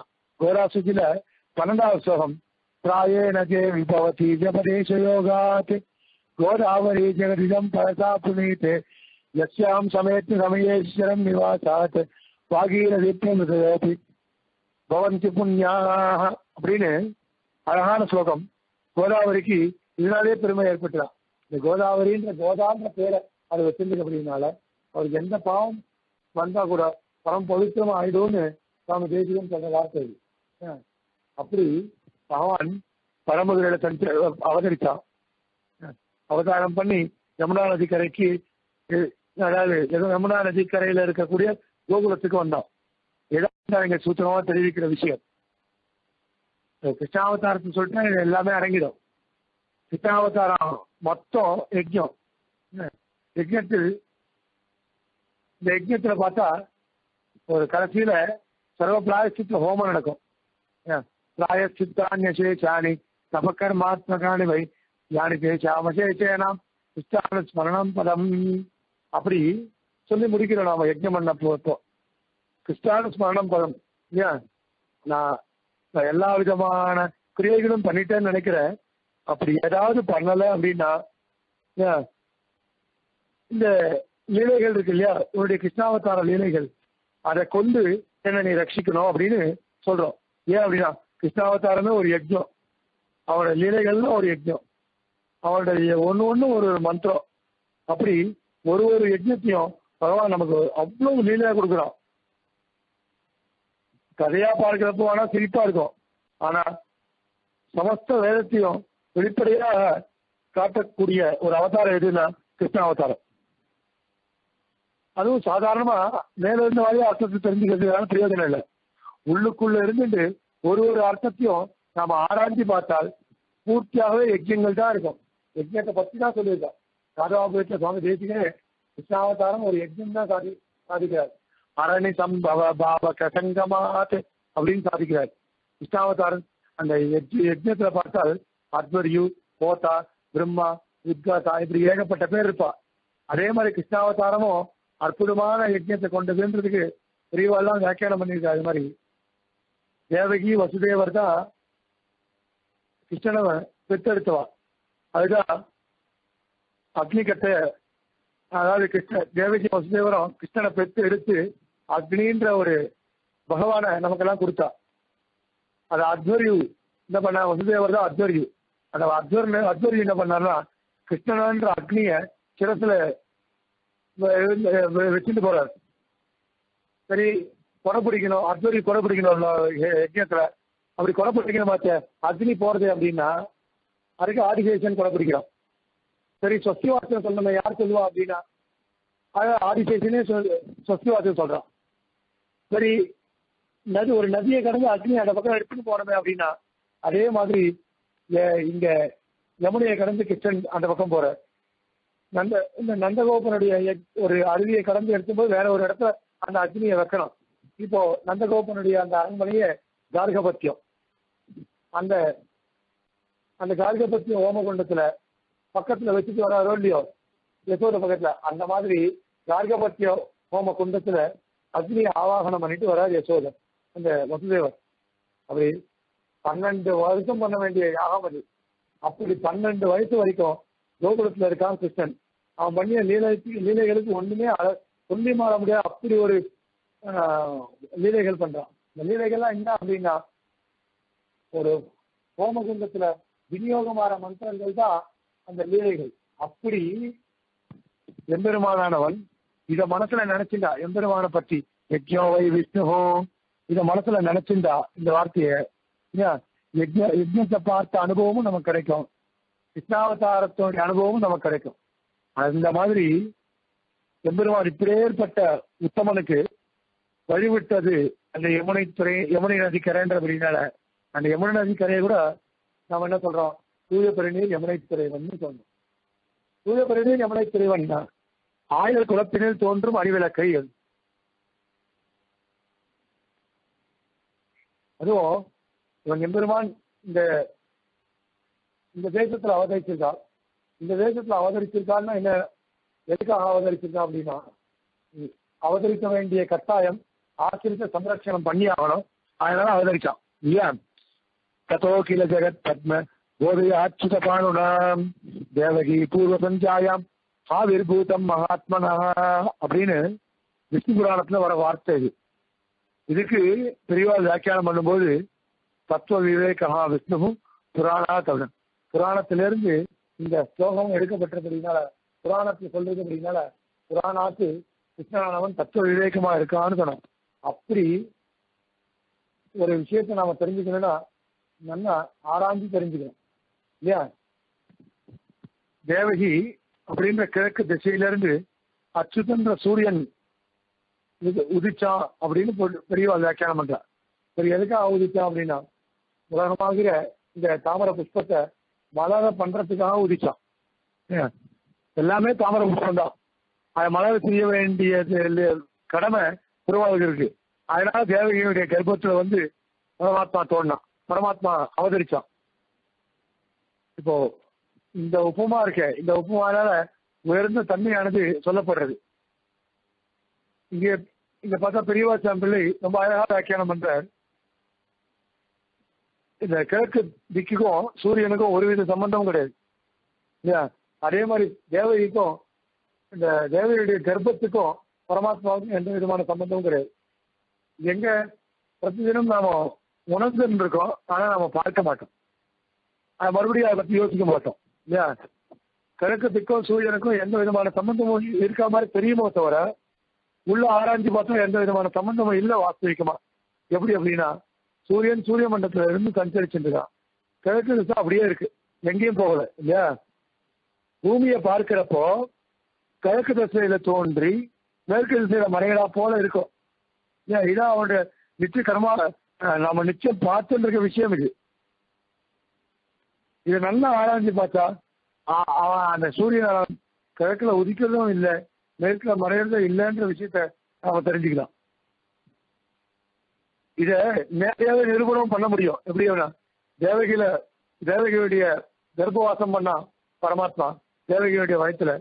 கோதாசக்தியில பன்னெண்டாவது ஸ்லோகம் பிராயே நஜே விபவதி ஜபதேச யோகாத் கோதாவரி ஜெகதிதம் பரசா புனீதே யஸ்யாம் சமேத்து சமயேஸ்வரம் நிவாசாத் வாகீரதீப்தி பவந்தி புண்ணியாக அப்படின்னு அழகான ஸ்லோகம். கோதாவரிக்கு இதனாலே பெருமை ஏற்பட்டுதான். இந்த கோதாவரின்ற கோதான்ற பேரை அதை வச்சிருந்தது அப்படின்னால அவருக்கு எந்த பாவம் வந்தா கூட பரம் பவித்திரமா ஆயிடும்னு சுவாமி தேசிகன் சொல்ற வார்த்தை. அப்படி பகவான் பரமதுரையில தனித்து அவதரித்தான். அவதாரம் பண்ணி யமுனா நதிக்கரைக்கு, அதாவது யமுனா நதிக்கரையில இருக்கக்கூடிய கோகுலத்துக்கு வந்தான். இதான் இங்க சூத்திரமா தெரிவிக்கிற விஷயம். கிருஷ்ணாவதாரத்தை சொல்லிட்டு இது எல்லாமே அடங்கிடும். கிருஷ்ணாவதாரம் மொத்தம் யஜ்யம். யஜ்யத்தில் இந்த யஜ்யத்துல பார்த்தா ஒரு கடைசியில சர்வ பிராயசித்த ஹோமம் நடக்கும். பிராயசித்தானியசேஷானி தபக்கர்மாத்மகானி வை யானி தேசாமசேஷேனாம் கிருஷ்ணான ஸ்மரணம் பதம் அப்படி சொல்லி முடிக்கிறோம் நாம யஜ்யம் பண்ண போப்போ. கிருஷ்ணான ஸ்மரணம் பதம். ஏன் நான் நான் எல்லா விதமான கிரியைகளும் பண்ணிட்டேன்னு நினைக்கிறேன். அப்படி ஏதாவது பண்ணலை அப்படின்னா இந்த லீலைகள் இருக்கு இல்லையா, உன்னுடைய கிருஷ்ணாவதார லீலைகள், அதை கொண்டு என்ன நீ ரட்சிக்கணும் அப்படின்னு சொல்றோம். ஏன் அப்படின்னா கிருஷ்ணாவதாரமே ஒரு யஜ்யம், அவனுடைய லீலைகள்னா ஒரு யஜ்யம், அவனுடைய ஒன்று ஒன்று ஒரு மந்திரம். அப்படி ஒரு ஒரு யஜ்யத்தையும் பகவான் நமக்கு அவ்வளவு லீலையா கொடுக்குறான். கதையா பார்க்கிறப்போ ஆனா சிரிப்பா இருக்கும். ஆனா சமஸ்த வேதத்தையும் வெளிப்படையாக காட்டக்கூடிய ஒரு அவதாரம் எதுன்னா கிருஷ்ணாவதாரம். அதுவும் சாதாரணமா மேல இருந்த மாதிரியே அர்த்தத்தை தெரிஞ்சுக்கிறதுக்கான பிரயோஜனம் இல்லை. உள்ளுக்குள்ள இருந்துட்டு ஒரு ஒரு அர்த்தத்தையும் நாம ஆராய்ச்சி பார்த்தால் பூர்த்தியாகவே யஜ்யங்கள் தான் இருக்கும். யஜ்யத்தை பத்தி தான் சொல்லியிருக்கோம். ராதாபுரத்துல சுவாமி தேசிகனே கிருஷ்ணாவதாரம் ஒரு யஜ்யம் தான் சாதி சாதிக்கிறார். அரணி சம்பவ பாவ கசங்கமாத் அப்படின்னு சாதிக்கிறார். கிருஷ்ணாவதாரம் அந்த யஜ்யத்துல பார்த்தால் அத்வரியு, போதா, பிரம்மா, உத்காதா இப்படி ஏகப்பட்ட பேர் இருப்பா. அதே மாதிரி கிருஷ்ணாவதாரமும் அற்புதமான யஜ்யத்தை கொண்டதுன்றதுக்கு பெரியவாள்லாம் வியாக்கியானம் பண்ணியிருக்காரு. அது மாதிரி தேவகி வசுதேவர் தான் கிருஷ்ணனை பெற்றெடுத்தவா. அதுதான் அக்னிகத்தை, அதாவது கிருஷ்ண தேவகி வசுதேவரும் கிருஷ்ணனை பெற்று எடுத்து அக்னின்ற ஒரு பகவானை நமக்கெல்லாம் கொடுத்தா. அது அத்வரியு என்ன பண்ண, வசுதேவர் தான் அத்வரியு. அந்த அத்வர் அத்வரியு என்ன பண்ணார்னா கிருஷ்ணன்ற அக்னிய சிரசுல வச்சுட்டு போறாரு. சரி கொடை பிடிக்கணும், அத்வரி கொடை பிடிக்கணும் யஜ்யத்துல. அப்படி கொடை பிடிக்கணும் பார்த்த அக்னி போறது அப்படின்னா அதுக்கு ஆதிசேஷன் கொடை பிடிக்கிறோம். சரி சொஸ்திவாசம் சொல்லணும், யார் சொல்லுவா அப்படின்னா அது ஆதிசேஷனே சொல் சொஸ்திவாசம் சொல்றான். சரி நதி ஒரு நதியை கடந்து அக்னி அந்த பக்கம் எடுத்துட்டு போனோமே அப்படின்னா அதே மாதிரி இங்க யமுனையை கடந்து கிருஷ்ணன் அந்த பக்கம் போற நந்த இந்த நந்தகோபனுடைய ஒரு அருவியை கடந்து எடுக்கும்போது வேற ஒரு இடத்துல அந்த அக்னியை வைக்கணும். இப்போ நந்தகோபனுடைய அந்த அரண்மனையை கார்கபத்தியம், அந்த அந்த கார்கபத்தியம் ஓமகுண்டத்துல பக்கத்துல வச்சுட்டு வராரோ இல்லையோ யசோத பக்கத்துல, அந்த மாதிரி கார்கபத்திய ஹோம குண்டத்துல அக்னியை ஆவாகனம் பண்ணிட்டு வரார் யசோதர் அந்த வசுதேவர். அப்படி பன்னெண்டு வருஷம் பண்ண வேண்டிய யாகம் அது. அப்படி பன்னெண்டு வயசு வரைக்கும் கோகுலத்துல இருக்கான் கிருஷ்ணன். அவன் பண்ணிய லீலை லீலைகளுக்கு ஒண்ணுமே சொல்லி மாற முடியாது. அப்படி ஒரு லீலைகள் பண்றான். இந்த லீலைகள்லாம் என்ன அப்படின்னா ஒரு ஹோமகுண்டத்துல விநியோகமான மந்திரங்கள் தான் அந்த லீலைகள். அப்படி எம்பெருமானவன் இத மனசுல நினைச்சுண்டா, எம்பெருமான பற்றி யஜ்யோவை விஷ்ணுஹோ இத மனசுல நினைச்சுண்டா இந்த வார்த்தைய யஜ்ய யஜ்யத்தை பார்த்த அனுபவமும் நமக்கு கிடைக்கும், கிருஷ்ணாவதாரத்தோடைய அனுபவமும் நமக்கு கிடைக்கும். அந்த மாதிரி எம்பெருமான் இப்படியேற்பட்ட உத்தமனுக்கு வழிவிட்டது அந்த யமுனை துறை யமுனை நதிக்கரைன்ற அப்படின்னால அந்த யமுனை நதிக்கரையை கூட நாம என்ன சொல்றோம், தூய பெருநீர் யமுனை துறைவன் சொல்றோம். தூய பெருநீர் யமுனை துறைவன் தான் ஆயுள் குலப்பினில் தோன்றும் அறிவிலக்கை. அதுவும் இவன் எம்பெருமான் இந்த இந்த தேசத்துல அவதரிச்சிருக்கா. இந்த தேசத்துல அவதரிச்சிருக்கான்னா என்ன, எதுக்காக அவதரிச்சிருக்கா அப்படின்னா அவதரிக்க வேண்டிய கட்டாயம் ஆசிரித்த சம்ரட்சணம் பண்ணி ஆகணும். அதனால அவதரிச்சான் இல்லையா. ததோ கில ஜெகத் பத்ம கோதையாச்சுத பானுனாம் தேவகி பூர்வ சஞ்சாயாம் ஆவிர்பூதம் மகாத்மனா அப்படின்னு விஷ்ணு புராணத்துல வர வார்த்தை இது. இதுக்கு பெரியவாள் வியாக்கியானம் பண்ணும்போது தத்துவ விவேகா விஷ்ணு புராணா தமிழன், புராணத்திலிருந்து இந்த ஸ்லோகம் எடுக்கப்பட்டிருக்கிறதுனால, புராணத்தை சொல்றதுனால புராணாத்து கிருஷ்ணனானவன் தத்துவ விவேகமா இருக்கான்னு சொன்னான். அப்படி ஒரு விஷயத்தை நாம தெரிஞ்சுக்கணும்னா நல்லா ஆராய்ச்சி தெரிஞ்சுக்கணும் இல்லையா. தேவகி அப்படின்ற கிழக்கு திசையிலிருந்து அச்சுதன்ற சூரியன் உதிச்சா அப்படின்னு பெரியவா வியாக்கியானம் பண்றா. சரி, எதுக்காக உதிச்சா அப்படின்னா உலகமாகிற இந்த தாமர புஷ்பத்தை மலர பண்றதுக்காக உதிச்சான். எல்லாமே தாமர புஷ்பம் தான், அதை மலர செய்ய வேண்டிய கடமை திருவாளுக்கு இருக்கு. அதனால தேவகியுடைய கர்ப்பத்துல வந்து பரமாத்மா தோன்றான், பரமாத்மா அவதரிச்சான். இப்போ இந்த உப்புமா இருக்க, இந்த உப்புமானால உயர்ந்த தன்மையானது சொல்லப்படுறது. இங்க இங்க பார்த்தா பெரியவாச்சான் பிள்ளை ரொம்ப அழகாக வியாக்கியானம் பண்றார். இந்த கிழக்கு திக்குக்கும் சூரியனுக்கும் ஒருவித சம்பந்தமும் கிடையாது இல்லையா. அதே மாதிரி தேவகிக்கும் இந்த தேவகியுடைய கர்ப்பத்துக்கும் பரமாத்மாவுக்கும் எந்த விதமான சம்பந்தமும் கிடையாது. எங்க பிரதிதினம் நாம உணர்ந்துன்னு இருக்கோம், ஆனா நாம பார்க்க மாட்டோம், அது மறுபடியும் அதை பத்தி யோசிக்க மாட்டோம் இல்லையா. கிழக்கத்துக்கும் சூரியனுக்கும் எந்த விதமான சம்பந்தமும் இருக்க மாதிரி தெரியுமோ தவிர உள்ள ஆராய்ச்சி பார்த்தா எந்த விதமான சம்பந்தமும் இல்லை வாஸ்தவிக்கமா. எப்படி அப்படின்னா சூரியன் சூரிய மண்டலத்துல இருந்து சஞ்சரிச்சுருக்கான், கிழக்கு திசை அப்படியே இருக்கு, எங்கேயும் போகல இல்லையா. பூமியை பார்க்கிறப்போ கிழக்கு திசையில தோன்றி மேற்கு திசையில மறைகளா போல இருக்கும். ஏன் இதான் அவனுடைய நிச்சய கர்மா, நாம நிச்சயம் பார்த்துட்டு இருக்க விஷயம் இது. இதை நல்லா ஆராய்ச்சி பார்த்தா அவன் அந்த சூரியன் கிழக்குல உதிக்கிறதும் இல்லை, மேற்குல மறைகிறதும் இல்லைன்ற விஷயத்த நாம தெரிஞ்சுக்கலாம். இத நேரடியாக நிரூபணம் பண்ண முடியும். எப்படின்னா தேவகியில தேவகியுடைய கர்ப்பவாசம் பண்ணா பரமாத்மா தேவகியுடைய வயத்துல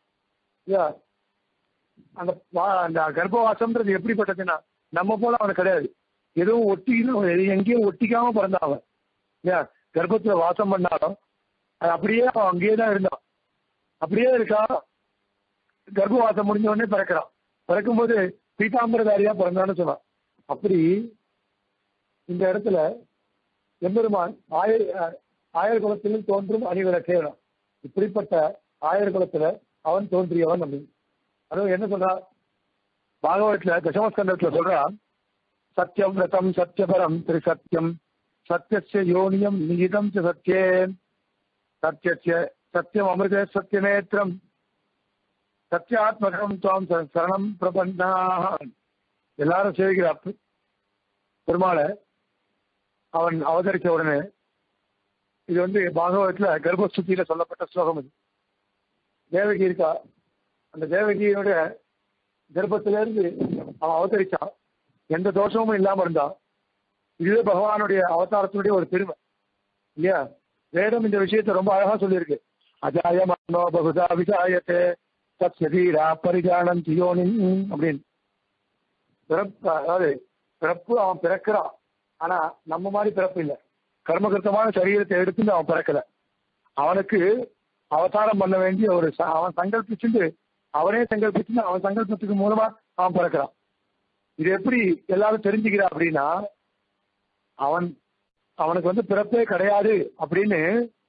அந்த அந்த கர்ப்பவாசம்ன்றது எப்படிப்பட்டதுன்னா நம்ம போல அவனுக்கு கிடையாது, எதுவும் ஒட்டிக்கணும், எங்கேயும் ஒட்டிக்காம பிறந்தான் அவன் இல்லையா. கர்ப்பத்துல வாசம் பண்ணாலும் அது அப்படியே அவன் அங்கேயே தான் இருந்தான், அப்படியே இருக்கா. கர்ப்பவாசம் முடிஞ்ச உடனே பிறக்கிறான், பிறக்கும்போது பீதாம்பரதாரியா பிறந்தான்னு சொன்னான். அப்படி இந்த இடத்துல எம்பெருமான் ஆயர் ஆயர் குலத்திலும் தோன்றும் அணிவரை கேவலம், இப்படிப்பட்ட ஆயர் குலத்துல அவன் தோன்றியவன் அப்படின்னு. அதுவும் என்ன சொல்றா பாகவதத்துல தசமஸ்கந்தத்துல சொல்றான், சத்தியம் ரதம் சத்தியபரம் திரு சத்தியம் சத்திய யோனியம் நிகிதம் சத்தியே சத்திய சத்தியம் அமிர்த சத்தியநேத்திரம் சத்தியாத்மகம் துவாம் சரணம் பிரபந்தா. எல்லாரும் சேவிக்கிறார் பெருமாளை. அவன் அவதரித்த உடனே இது வந்து பாகவதத்துல கர்ப்பஸ்துதியில சொல்லப்பட்ட ஸ்லோகம். இது தேவகி இருக்கா, அந்த தேவகியினுடைய கர்ப்பத்திலிருந்து அவன் அவதரிச்சான், எந்த தோஷமும் இல்லாம இருந்தான். இதுவே பகவானுடைய அவதாரத்தினுடைய ஒரு பெருமை இல்லையா. வேதம் இந்த விஷயத்தை ரொம்ப அழகா சொல்லியிருக்கு. அஜாயமானோ பகுதா விஜாயத்தே சத்யதீரா பரிஜானம் தியோனின் அப்படின்னு. பிறப்பு அதாவது பிறப்பு அவன் பிறக்கிறான், ஆனா நம்ம மாதிரி பிறப்பு இல்லை. கர்மகிருத்தமான சரீரத்தை எடுத்துட்டு அவன் பிறக்கல, அவனுக்கு அவதாரம் பண்ண வேண்டிய ஒரு அவன் சங்கல்பிச்சுட்டு அவனே சங்கல்பிச்சுட்டு அவன் சங்கல்பத்துக்கு மூலமா அவன் பிறக்கிறான். இது எப்படி எல்லாரும் தெரிஞ்சுக்கிறா அப்படின்னா அவன் அவனுக்கு வந்து பிறப்பே கிடையாது அப்படின்னு,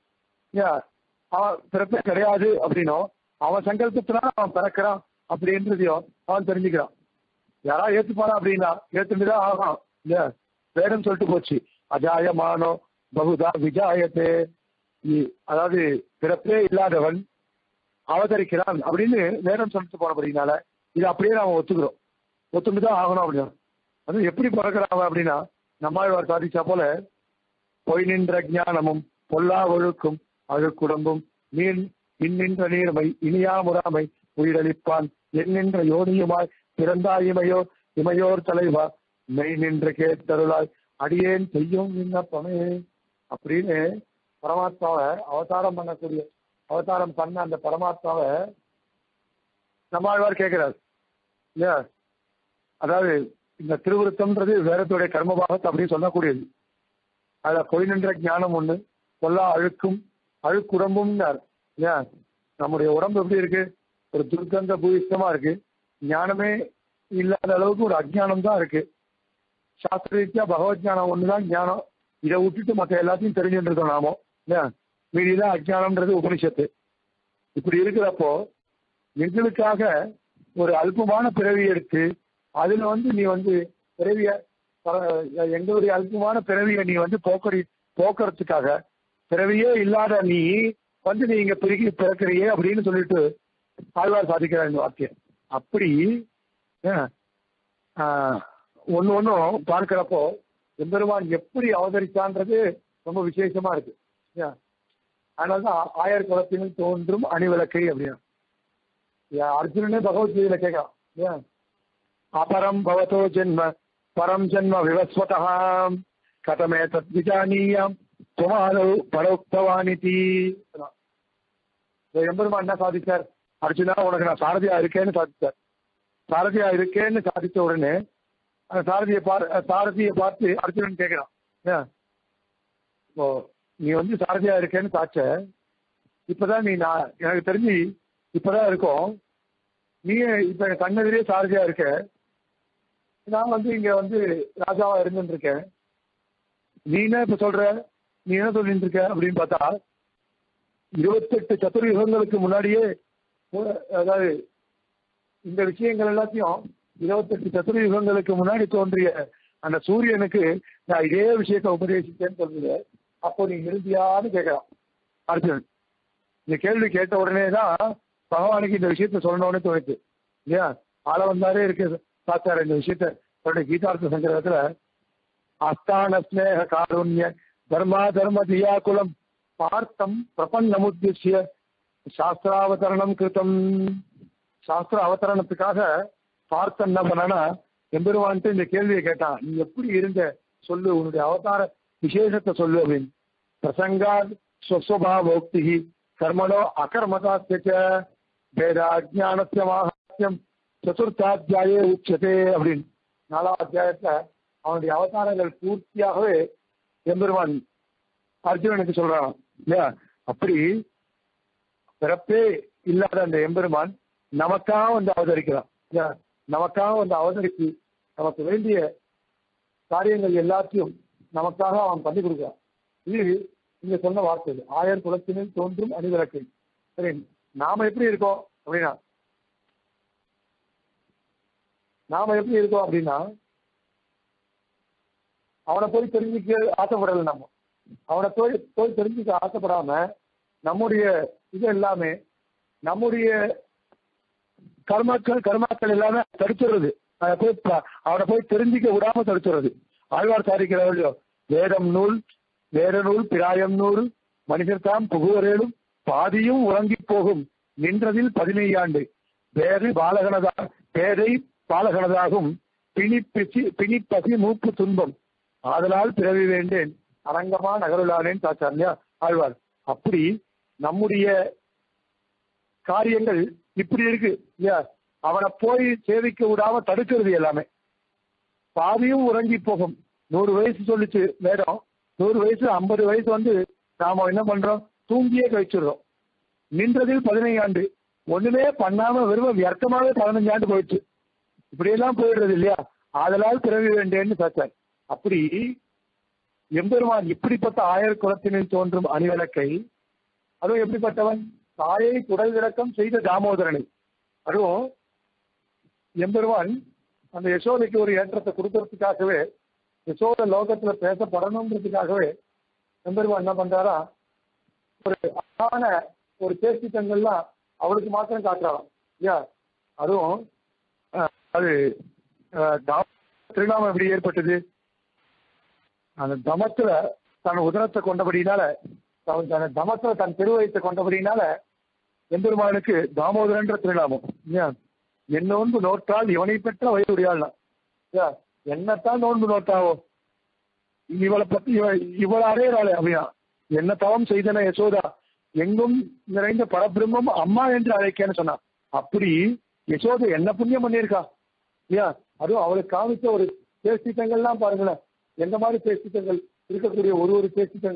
அவன் பிறப்பே கிடையாது அப்படின்னும் அவன் சங்கல்பத்தினால அவன் பிறக்கிறான் அப்படின்றதையும் அவன் தெரிஞ்சுக்கிறான். யாரா ஏத்துப்பானா அப்படின்னா ஏத்துட்டுதான் ஆகும் இல்லையா. வேடம் சொல்லிட்டு போச்சு, அஜாயமானோ பகுதா விஜாயத்தே, அதாவது பிறப்பே இல்லாதவன் அவதரிக்கிறான் அப்படின்னு வேடம் சொல்லிட்டு போனபடினால இது அப்படியே நாம ஒத்துக்கிறோம், ஒத்துட்டுதான் ஆகணும் அப்படின்னா. அது எப்படி பிறக்கிறான் அப்படின்னா நம்மாழ்வார் சாதிச்சா போல பொய் நின்ற ஞானமும் பொல்லா ஒழுக்கும் அழுக்குடம்பும் நீர் இன்னின்ற நீர்மை இனியா முறாமை உயிரளிப்பான் எண்ணின்ற யோனியுமாய் பிறந்தாயிமையோ இமையோர் தலைவா மெய் நின்ற கேட்டருளாய் அடியேன் செய்யும் விண்ணப்பமே அப்படின்னு பரமாத்மாவை அவதாரம் பண்ணக்கூடிய அவதாரம் பண்ண அந்த பரமாத்மாவை நம்மாழ்வார் கேட்கிறார் இல்லையா. அதாவது இந்த திருவிருத்தம்ன்றது வேதத்துடைய கர்மபாகத்தை அப்படின்னு சொல்லக்கூடியது. அதுல பொய் நின்ற ஞானம் ஒண்ணு, கொல்லா அழுக்கும் அழுக்குடம்பும்னார். ஏன் நம்முடைய உடம்பு எப்படி இருக்கு? ஒரு துர்க்கந்த பூயிஷ்டமா இருக்கு. ஞானமே இல்லாத அளவுக்கு ஒரு அஜ்ஞானம் தான் இருக்கு. சாஸ்திர ரீதியா பகவத் ஞானம் ஒண்ணுதான் ஞானம். இதை விட்டுட்டு மற்ற எல்லாத்தையும் தெரிஞ்சுட்டு இருக்கோம் நாமோ. ஏன் மீதிதான் அஜ்ஞானம்ன்றது உபனிஷத்து. இப்படி இருக்கிறப்போ எங்களுக்காக ஒரு அல்பமான பிறவி எடுத்து அதுல வந்து நீ வந்து பிறவிய எங்களுடைய அல்பமான பிறவியை நீ வந்து போக்கடி போக்குறதுக்காக பிறவியே இல்லாத நீ வந்து நீ இங்க பிறகு பிறக்கிறியே அப்படின்னு சொல்லிட்டு ஆழ்வார் சாதிக்கிறார் இந்த வாக்கியம். அப்படி ஒன்னு ஒன்னும் பார்க்கிறப்போ எம்பெருமான் எப்படி அவதரிச்சான்றது ரொம்ப விசேஷமா இருக்கு. அதனாலதான் ஆயர் குலத்தினில் தோன்றும் அணிவிளக்கை அப்படின்னா அர்ஜுனனே பகவத்கீதையில கேட்கலாம். ஏன் அபரம் பவதோ ஜென்ம பரம் ஜென்ம விவஸ்வதாம் கதமே தத் விஜானியம் துமாலோ பரோக்தவானிதி. எம்பெருமான் என்ன சாதிச்சார்? அர்ஜுனா உனக்கு நான் சாரதியா இருக்கேன்னு சாதிச்சார். சாரதியா இருக்கேன்னு சாதிச்ச உடனே அந்த சாரதியை பார் சாரதியை பார்த்து அர்ஜுனன் கேட்கிறான், ஏன் ஓ நீ வந்து சாரதியா இருக்கேன்னு சாச்ச, இப்பதான் நீ நான் எனக்கு தெரிஞ்சு இப்பதான் இருக்கும், நீ இப்ப கண்ணெதிரே சாரதியா இருக்க, நான் வந்து இங்க வந்து ராஜாவா இருந்துட்டு இருக்கேன், நீ என்ன இப்ப சொல்ற, நீ என்ன சொல்லிட்டு இருக்க அப்படின்னு பார்த்தா இருபத்தெட்டு சதுர்யுகங்களுக்கு முன்னாடியே அதாவது இந்த விஷயங்கள் எல்லாத்தையும் இருபத்தெட்டு சதுர்யுகங்களுக்கு முன்னாடி தோன்றிய அந்த சூரியனுக்கு நான் இதே விஷயத்தை உபதேசித்தேன்னு சொல்லுங்க. அப்போ நீ நிறுத்தியான்னு கேட்கலாம் அர்ஜுனன். இந்த கேள்வி கேட்ட உடனே தான் பகவானுக்கு இந்த விஷயத்த சொல்லணும்னு தோணுச்சு. இல்லையா? ஆள வந்தாரே இருக்கு சாச்சார இந்த விஷயத்த தன்னுடைய கீதார்த்த சங்கரத்துல அஸ்தான ஸ்நேக காருண்ய தர்மா தர்ம தியாகுலம் பார்த்தம் பிரபன்னமுத்திய சாஸ்திராவதரணம் கிருத்தம். சாஸ்திர அவதரணத்துக்காக பார்த்தம் என்ன பண்ணனா எம்பெருமான்ட்டு இந்த கேள்வியை கேட்டான், நீ எப்படி இருந்த சொல்லு, உன்னுடைய அவதார விசேஷத்தை சொல்லு அப்படின்னு. பிரசங்கா ஸ்வஸ்வபாவோக்தி கர்மணோ அகர்மதாஸ்ய வேதாஜானஸ்ய மாஹாத்யம் சதுர்த்தாத்தியாயே உச்சதே அப்படின்னு. நாலாம் அத்தியாயத்துல அவனுடைய அவதாரங்கள் பூர்த்தியாகவே எம்பெருமான் அர்ஜுனனுக்கு சொல்றான். இல்லையா? அப்படி பிறப்பே இல்லாத அந்த எம்பெருமான் நமக்காக வந்து அவதரிக்கிறான். நமக்காக வந்து அவதரித்து நமக்கு வேண்டிய காரியங்கள் எல்லாத்தையும் நமக்காக அவன் பண்ணி கொடுக்கிறான். இது நீங்க சொன்ன வார்த்தை, ஆயர் குலத்தினில் தோன்றும் அணிவிளக்கை. சரி, நாம எப்படி இருக்கோம் அப்படின்னா நாம எப்படி இருக்கோம் அப்படின்னா அவனை போய் தெரிஞ்சுக்க ஆசைப்படலை. நம்ம அவனை போய் போய் தெரிஞ்சுக்க ஆசைப்படாம நம்முடைய இது எல்லாமே நம்முடைய கர்மாக்கள் கர்மாக்கள் எல்லாமே தடுத்துறது. அதை போய் அவனை போய் தெரிஞ்சிக்க விடாம தடுத்துறது. ஆழ்வார் சாதிக்கிறவர்களோ வேதம் நூல் வேத நூல் பிராயம் நூறு மனிதர் தாம் புகுவரேடும் பாதியும் உறங்கி போகும் நின்றதில் பதினையாண்டு வேறு பாலகனதா பேதை பாலகனதாகும் பிணிப்பிசி பிணிப்பசி மூப்பு துன்பம் ஆதலால் பிறவி வேண்டேன் அரங்கமா நகருளானேன்னு தாச்சாரியா ஆழ்வார். அப்படி நம்முடைய காரியங்கள் இப்படி இருக்கு இல்லையா? அவனை போய் சேவிக்க விடாம தடுக்கிறது எல்லாமே. பாதியும் உறங்கி போகும். நூறு வயசு சொல்லிச்சு வேடம், நூறு வயசு ஐம்பது வயசு வந்து நாம என்ன பண்றோம், தூங்கியே கழிச்சிடுறோம். நின்றதில் பதினைந்து ஆண்டு ஒண்ணுமே பண்ணாம வெறும் வியர்த்தமாவே பதினஞ்சு ஆண்டு போயிடுச்சு. இப்படியெல்லாம் போயிடுறது இல்லையா? ஆதலால் பிறவி வேண்டேன்னு சாச்சார். அப்படி எம்பெருமான் இப்படிப்பட்ட ஆயர் குலத்தினில் தோன்றும் அணிவிளக்கை, அதுவும் எப்படிப்பட்டவன், தாயை குடல் விளக்கம் செய்த தாமோதரனை. அதுவும் எம்பெருமான் அந்த யசோதைக்கு ஒரு ஏற்றத்தை கொடுக்கறதுக்காகவே, யசோத லோகத்துல பேசப்படணுன்றதுக்காகவே எம்பெருமான் என்ன பண்றாரா, ஒரு அழகான ஒரு பேசித்தங்கள்லாம் அவளுக்கு மாத்திரம் காட்டுறாராம் இல்லையா? அதுவும் அது திருநாமம் எப்படி ஏற்பட்டது, அந்த தமத்துல தன் உதரத்தை கொண்டபடினால, தன் தமத்துல தன் திருவயத்தை கொண்டபடினால எம்பெருமானுக்கு தாமோதரன்ற திருநாமம். என்ன நோன்பு நோற்றால் இவனை பெற்ற வயதுடையாள்னா, என்னத்தான் நோன்பு நோட்டாவோ, இவளை பத்தி இவ இவளை அறையிறாளே அப்படின்னா, என்ன தவம் செய்தன யசோதா எங்கும் நிறைந்த பரபிரம்மம் அம்மா என்று அழைக்கன்னு சொன்னான். அப்படி யசோதை என்ன புண்ணியம் பண்ணியிருக்கா இல்லையா? அதுவும் அவளுக்கு காமிச்ச ஒரு பேசித்தங்கள்லாம் பாருங்களேன், எந்த மாதிரி பேசித்தங்கள் இருக்கக்கூடிய ஒரு ஒரு பேசித்தங்களும்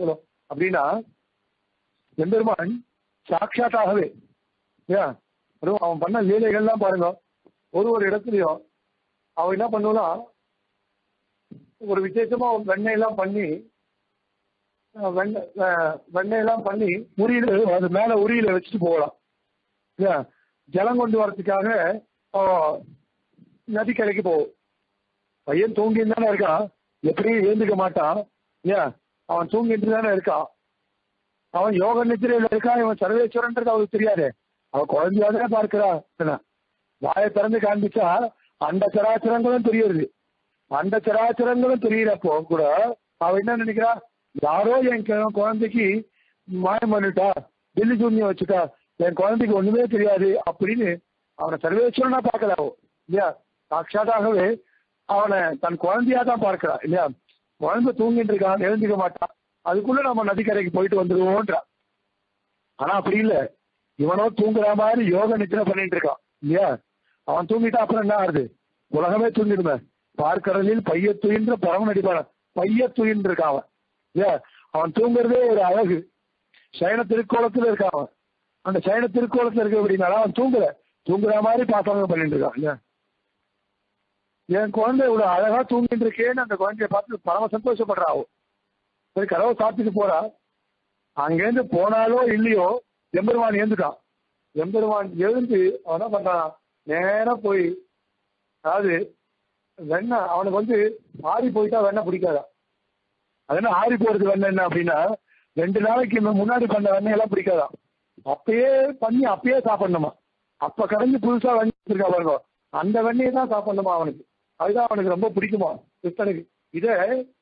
அப்படின்னா எம்பெருமான் சாட்சாத்தாகவே ஏன் அதுவும் அவன் பண்ண லீலைகள்லாம் பாருங்க. ஒரு ஒரு இடத்துலையும் அவன் என்ன பண்ணுவான்னா ஒரு விசேஷமா வெண்ணெய் எல்லாம் பண்ணி வெண்ணெய் வெண்ணெய் எல்லாம் பண்ணி உரியில அது மேல உரியில வச்சுட்டு போகலாம். ஏன் ஜலம் கொண்டு வரதுக்காக நதிக்கரைக்கு போகும். பையன் தூங்கிட்டு தானே இருக்கான், எப்படியும் எழுந்துக்க மாட்டான். ஏன் அவன் தூங்கிட்டு தானே இருக்கான். அவன் யோக நித்திரையில இருக்கான். இவன் சர்வேஸ்வரன்றது அவருக்கு தெரியாது. அவன் குழந்தையாதானே பார்க்கிறான். வாயை திறந்து காண்பிச்சா அந்த சராச்சரங்களும் தெரியுது. அந்த சராச்சரங்களும் தெரியறப்போ கூட அவன் என்ன நினைக்கிறா, யாரோ என் குழந்தைக்கு மாயம் பண்ணிட்டா, தில்லி சூன்யம் வச்சுட்டா, என் குழந்தைக்கு ஒண்ணுமே தெரியாது அப்படின்னு அவனை சர்வேஸ்வரனா பார்க்கறாவோ இல்லையா. சாட்சாத்தாகவே அவனை தன் குழந்தையா தான் பார்க்கிறா இல்லையா. குழந்தை தூங்கிட்டு இருக்கான், எழுந்துக்க மாட்டான், அதுக்குள்ள நம்ம நதிக்கரைக்கு போயிட்டு வந்துருவோன்றான். ஆனா அப்படி இல்லை, இவனோ தூங்குற மாதிரி யோக நித்திரை பண்ணிட்டு இருக்கான் இல்லையா. அவன் தூங்கிட்டா அப்புறம் என்ன ஆகுது, உலகமே தூங்கிடுமே. பார்க்கடலில் பைய துயின்ற பரமன் அடிப்பான பைய துயின்று இருக்கான் அவன் இல்லையா. அவன் தூங்குறதே ஒரு அழகு. சயன திருக்கோலத்துல இருக்கான் அவன். அந்த சயன திருக்கோலத்துல இருக்க அப்படின்னால அவன் தூங்குற தூங்குற மாதிரி பாப்பாங்க பண்ணிட்டு இருக்கான் இல்லையா. என் குழந்தை இவ்வளவு அழகா தூங்கிட்டு இருக்கேன்னு அந்த குழந்தைய பார்த்து பரம சந்தோஷப்படுறாவோ. சரி கதவை சாத்திட்டு போறா. அங்கேருந்து போனாலோ இல்லையோ எம்பெருமான் எழுந்துட்டான். எம்பெருமான் எழுந்து அவன் என்ன பண்றான், நேரா போய் அதாவது வெண்ணெய் அவனுக்கு வந்து ஆறி போயிட்டா வெண்ணெய் பிடிக்காதா. அது என்ன ஆறி போறது வெண்ணெய் என்ன அப்படின்னா, ரெண்டு நாளைக்கு முன்னாடி பண்ண வெண்ணெய் எல்லாம் பிடிக்காதான். அப்பயே பண்ணி அப்பயே சாப்பிடணுமா. அப்ப கடைஞ்சு புதுசா வெண்ணெய் இருக்கா பாருங்க, அந்த வெண்ணெயை தான் சாப்பிடணுமா அவனுக்கு. அதுதான் அவனுக்கு ரொம்ப பிடிக்குமா கிருஷ்ணனுக்கு. இதை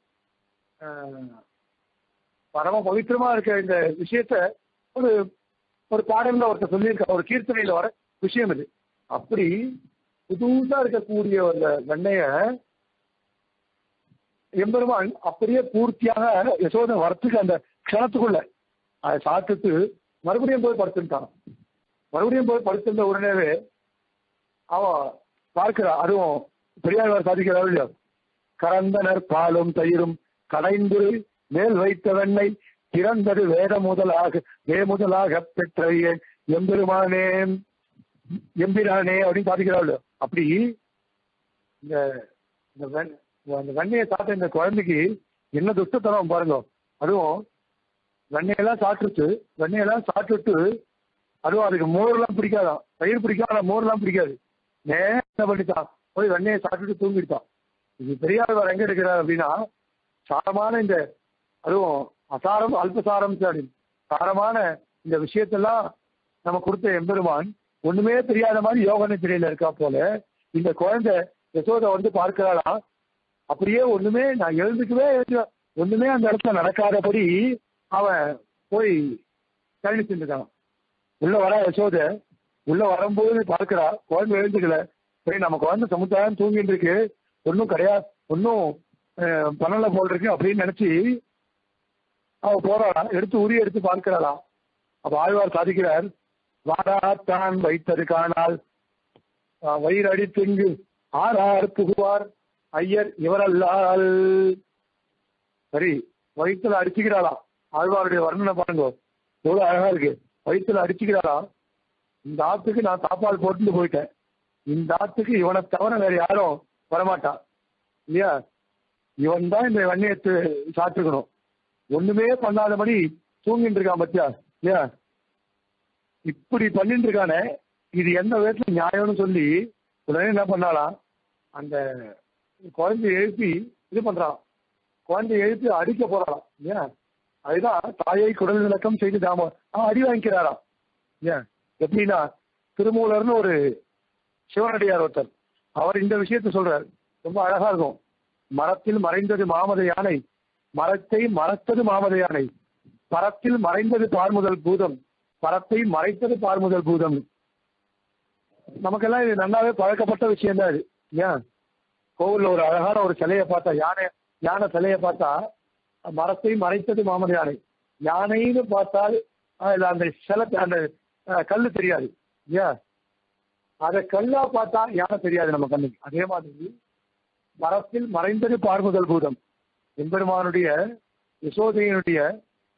பரம பவித்திரமா இருக்க இந்த விஷயத்த ஒரு ஒரு பாடல்ல ஒருத்தர் சொல்லியிருக்க, ஒரு கீர்த்தனையில வர விஷயம் இது. அப்படி புதுசா இருக்கக்கூடிய அந்த வெண்ணைய எம்பெருமான் அப்படியே பூர்த்தியாக யசோதை வரத்துக்கு அந்த க்ஷணத்துக்குள்ள அதை சாப்பிட்டுட்டு மறுபடியும் போய் படுத்துட்டான். மறுபடியும் போய் படுத்திருந்த உடனேவே அவன் பார்க்கிறா. அதுவும் பெரியார் சாதிக்கிறார் இல்லையா, கரந்தனர் பாலும் தயிரும் கடைந்து மேல் வைத்த வெண்ணெய் திறந்தது வேத முதலாக வே முதலாக பெற்ற எம்பெருமானே எம்பிரானே அப்படின்னு சாதிக்கிறாள். அப்படி இந்த அந்த வெண்ணையை சாப்பிட்ட இந்த குழந்தைக்கு என்ன துஷ்டத்தனம் பாருங்க. அதுவும் வெண்ணையெல்லாம் சாப்பிட்டுட்டு வெண்ணையெல்லாம் சாப்பிட்டுட்டு அதுவும் அதுக்கு மோர்லாம் பிடிக்காதான், தயிர் பிடிக்காத மோர்லாம் பிடிக்காது. நேரம் என்ன பண்ணிட்டான், போய் வெண்ணையை சாப்பிட்டுட்டு தூங்கிட்டான். இது பெரியார் எங்க இருக்கிறார் அப்படின்னா, சாரமான இந்த அதுவும் அசாரம் அல்பசாரம் அப்படின்னு சாரமான இந்த விஷயத்தெல்லாம் நம்ம கொடுத்த எம்பெருமான் ஒண்ணுமே தெரியாத மாதிரி யோக நித்திரையில இருக்கா போல இந்த குழந்தை யசோதை வந்து பார்க்கிறாளா. அப்படியே ஒண்ணுமே நான் எழுந்துக்கவே ஒண்ணுமே அந்த இடத்துல நடக்காதபடி அவன் போய் கழனி செஞ்சுட்டான். உள்ள வர யசோதை உள்ள வரும்போது பார்க்கிறா, குழந்தை எழுந்துக்கல. சரி நம்ம குழந்தை சமுதாயம் தூங்கிட்டு இருக்கு, ஒன்றும் கிடையாது, ஒன்றும் பண்ணல போல் இருக்கு அப்படின்னு நினைச்சு அவ போறாளா. எடுத்து உரி எடுத்து பார்க்கிறாளா. அப்ப ஆழ்வார் சாதிக்கிறார், வாராத்தான் வைத்தது காணால் வயிறடி திங்கு ஆறார் புகுவார் ஐயர் இவரல்லால். சரி வயிற்றுல அடிச்சுக்கிறாளா. ஆழ்வாருடைய வர்ணனை பாருங்க எவ்வளவு அழகா இருக்கு. வயிற்றுல அடிச்சுக்கிறாளா, இந்த ஆத்துக்கு நான் தாப்பால் போட்டுட்டு போயிட்டேன், இந்த ஆத்துக்கு இவனை தவிர வேற யாரும் வரமாட்டான் இல்லையா. இவன் தான் இந்த வெண்ணையத்து சாப்பிட்டுக்கணும். ஒண்ணுமே பண்ணாதபடி தூங்கிட்டு இருக்கான் பத்தியா இல்லையா. இப்படி பண்ணிட்டு இருக்கானே, இது எந்த விதத்துல நியாயம்னு சொல்லி உடனே என்ன பண்ணாலாம், அந்த குழந்தைய எழுப்பி இது பண்றான், குழந்தைய எழுப்பி அடிக்க போறாளாம் இல்லையா. அதுதான் தாயை குடல் விளக்கம் செய்து தாம அடி வாங்கிக்கிறாராம். ஏன் எப்படின்னா, திருமூலர்னு ஒரு சிவனடியார் ஒருத்தர், அவர் இந்த விஷயத்த சொல்றாரு, ரொம்ப அழகா இருக்கும். மரத்தில் மறைந்தது மாமத யானை, மரத்தை மறைத்தது மாமத யானை, பரத்தில் மறைந்தது பார்முதல் பூதம், பரத்தை மறைத்தது பார்முதல் பூதம். நமக்கெல்லாம் இது நல்லாவே பழக்கப்பட்ட விஷயம் தான் இது. ஏன் கோவில்ல ஒரு அழகான ஒரு சிலையை பார்த்தா, யானை யானை சிலையை பார்த்தா மரத்தை மறைத்தது மாமத யானை, யானைன்னு பார்த்தால் அந்த சிலை அந்த கல்லு தெரியாது ஏன், அதை கல்லா பார்த்தா யானை தெரியாது நம்ம கண்ணுக்கு. அதே மாதிரி மரத்தில் மறைந்தது பார்முதல் பூதம், எம்பெருமானுடைய யசோதையினுடைய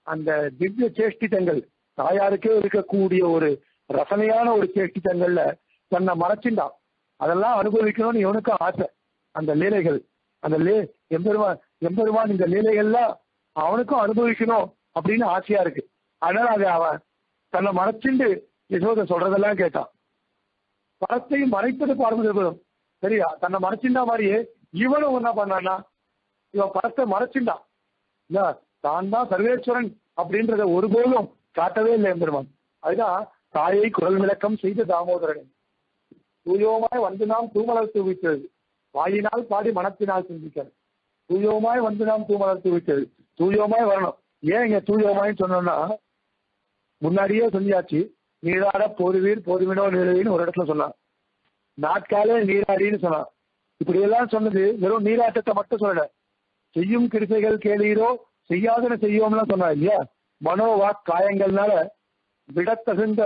அந்த திவ்ய சேஷ்டிதங்கள் தாயாருக்கே இருக்கக்கூடிய ஒரு ரசனையான ஒரு சேஷ்டிதங்கள்ல தன்னை மறைச்சிண்டான். அதெல்லாம் அனுபவிக்கணும்னு இவனுக்கும் ஆசை. அந்த லீலைகள், அந்த லே எம்பெருமான் எம்பெருமான் இந்த லீலைகள்லாம் அவனுக்கும் அனுபவிக்கணும் அப்படின்னு ஆசையா இருக்கு. அதனால அதை அவன் தன்னை மறைச்சிண்டு யசோதை சொல்றதெல்லாம் கேட்டான். பரத்தையும் மறைப்பது பார்வதிபுரம். சரியா, தன்னை மறைச்சிண்டா மாதிரியே இவனும் என்ன பண்ணான்னா, இவன் பரத்தை மறைச்சிண்டான். இல்ல, தான் தான் சர்வேஸ்வரன் அப்படின்றத ஒருபோதும் காட்டவே இல்லை எம்பெருமான். அதுதான் தாயை குரல் விளக்கம் செய்த தாமோதரன். தூயோமாய் வந்து நாம் தூமலர் தூவித்தது, வாயினால் பாடி மனத்தினால் சிந்திக்கிறது. தூயோமாய் வந்து நாம் தூமலர் தூவித்தது, தூயோமாய் வரணும். ஏன் இங்க தூயோமாய்ன்னு சொன்னோம்னா, முன்னாடியே சொல்லியாச்சு, நீராட போருவீர் போருவினோ நீரவின்னு ஒரு இடத்துல சொன்னான். நாட்காலே நீராடின்னு சொன்னான். இப்படி எல்லாம் சொன்னது வெறும் நீராட்டத்தை மட்டும் சொல்லல. செய்யும் கிருசைகள் கேளீரோ செய்யாதன செய்யோம்லாம் சொன்னா இல்லையா. மனோவாக் காயங்கள்னால விடத்தகுந்த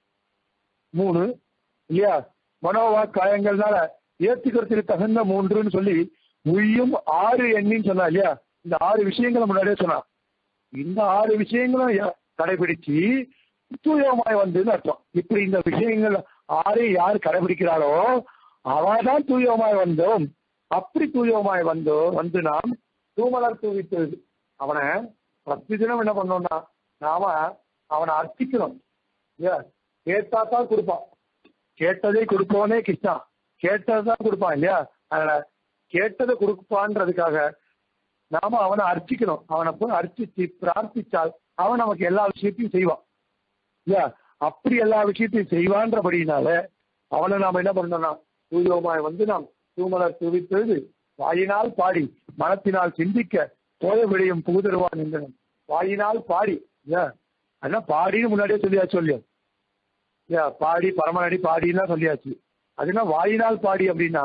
மூணு இல்லையா, மனோவாக் காயங்கள்னால ஏத்துக்கிறதுக்கு தகுந்த மூன்றுன்னு சொல்லி உய்யும் ஆறு எண்ணின்னு சொன்னா இல்லையா. இந்த ஆறு விஷயங்களை முன்னாடியே சொன்னான். இந்த ஆறு விஷயங்களும் கடைபிடிச்சு தூயமாய் வந்துன்னு அர்த்தம். இப்படி இந்த விஷயங்கள் ஆறு யார் கடைபிடிக்கிறாளோ அவதான் தூயமாய் வந்தோம். அப்படி தூயமாய் வந்தோ வந்து நாம் தூமலர் தூவித்தது. அவனை பிரதி தினம் என்ன பண்ணோம்னா நாம அவனை அர்ச்சிக்கணும். கேட்டாதான் கொடுப்பான். கேட்டதை கொடுப்பவனே கிருஷ்ணா, கேட்டதான் கொடுப்பான் இல்லையா. அதனால கேட்டதை கொடுப்பான்றதுக்காக நாம அவனை அர்ச்சிக்கணும். அவனை போய் அர்ச்சிச்சு பிரார்த்திச்சால் அவன் நமக்கு எல்லா விஷயத்தையும் செய்வான் இல்லையா. அப்படி எல்லா விஷயத்தையும் செய்வான்றபடினால அவனை நாம என்ன பண்ணோம்னா தூயோமாய் வந்து நாம் தூமலர் தூவித்தது, வாயினால் பாடி மனத்தினால் சிந்திக்க போய விடையும் புகுதருவான் என்றனும். வாயினால் பாடி அதான் பாடின்னு முன்னாடியே சொல்லியாச்சு. சொல்லியும் பாடி பரமனடி பாடின்னா சொல்லியாச்சு. அதுனா வாயினால் பாடி அப்படின்னா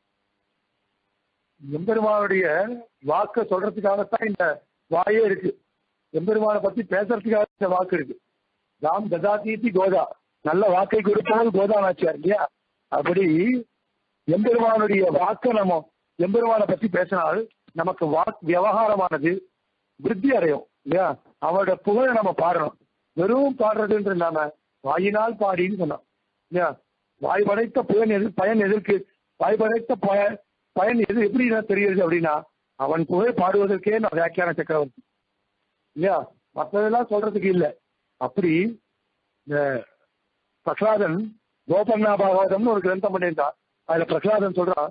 எம்பெருமானுடைய வாக்க சொல்றதுக்காகத்தான் இந்த வாயே இருக்கு. எம்பெருமானை பத்தி பேசுறதுக்காக இந்த வாக்கு இருக்கு. ராம் கதாதீதி கோதா, நல்ல வாக்கை கொடுப்பவன் கோதா நாச்சியார் இல்லையா. அப்படி எம்பெருமானுடைய வாக்க நம்ம எம்பெருமானை பத்தி பேசினால் நமக்கு வாக் விவகாரமானது விருத்தி அடையும் இல்லையா. அவரோட புகழை நம்ம பாடணும். வெறும் பாடுறதுன்ற நாம வாயினால் பாடின்னு சொன்னோம் இல்லையா. வாய் படைத்த புயன் எது பயன் எதற்கு, வாய் படைத்த பய பயன் எது எப்படி தெரியுது அப்படின்னா அவன் புகழ் பாடுவதற்கே நான் வியாக்கியான சக்கரவர்த்தி இல்லையா. மற்றதெல்லாம் சொல்றதுக்கு இல்லை. அப்படி இந்த பிரகலாதன் கோபண்ணா பாகவதம்னு ஒரு கிரந்தம் பண்ணியிருந்தான். அதுல பிரகலாதன் சொல்றான்,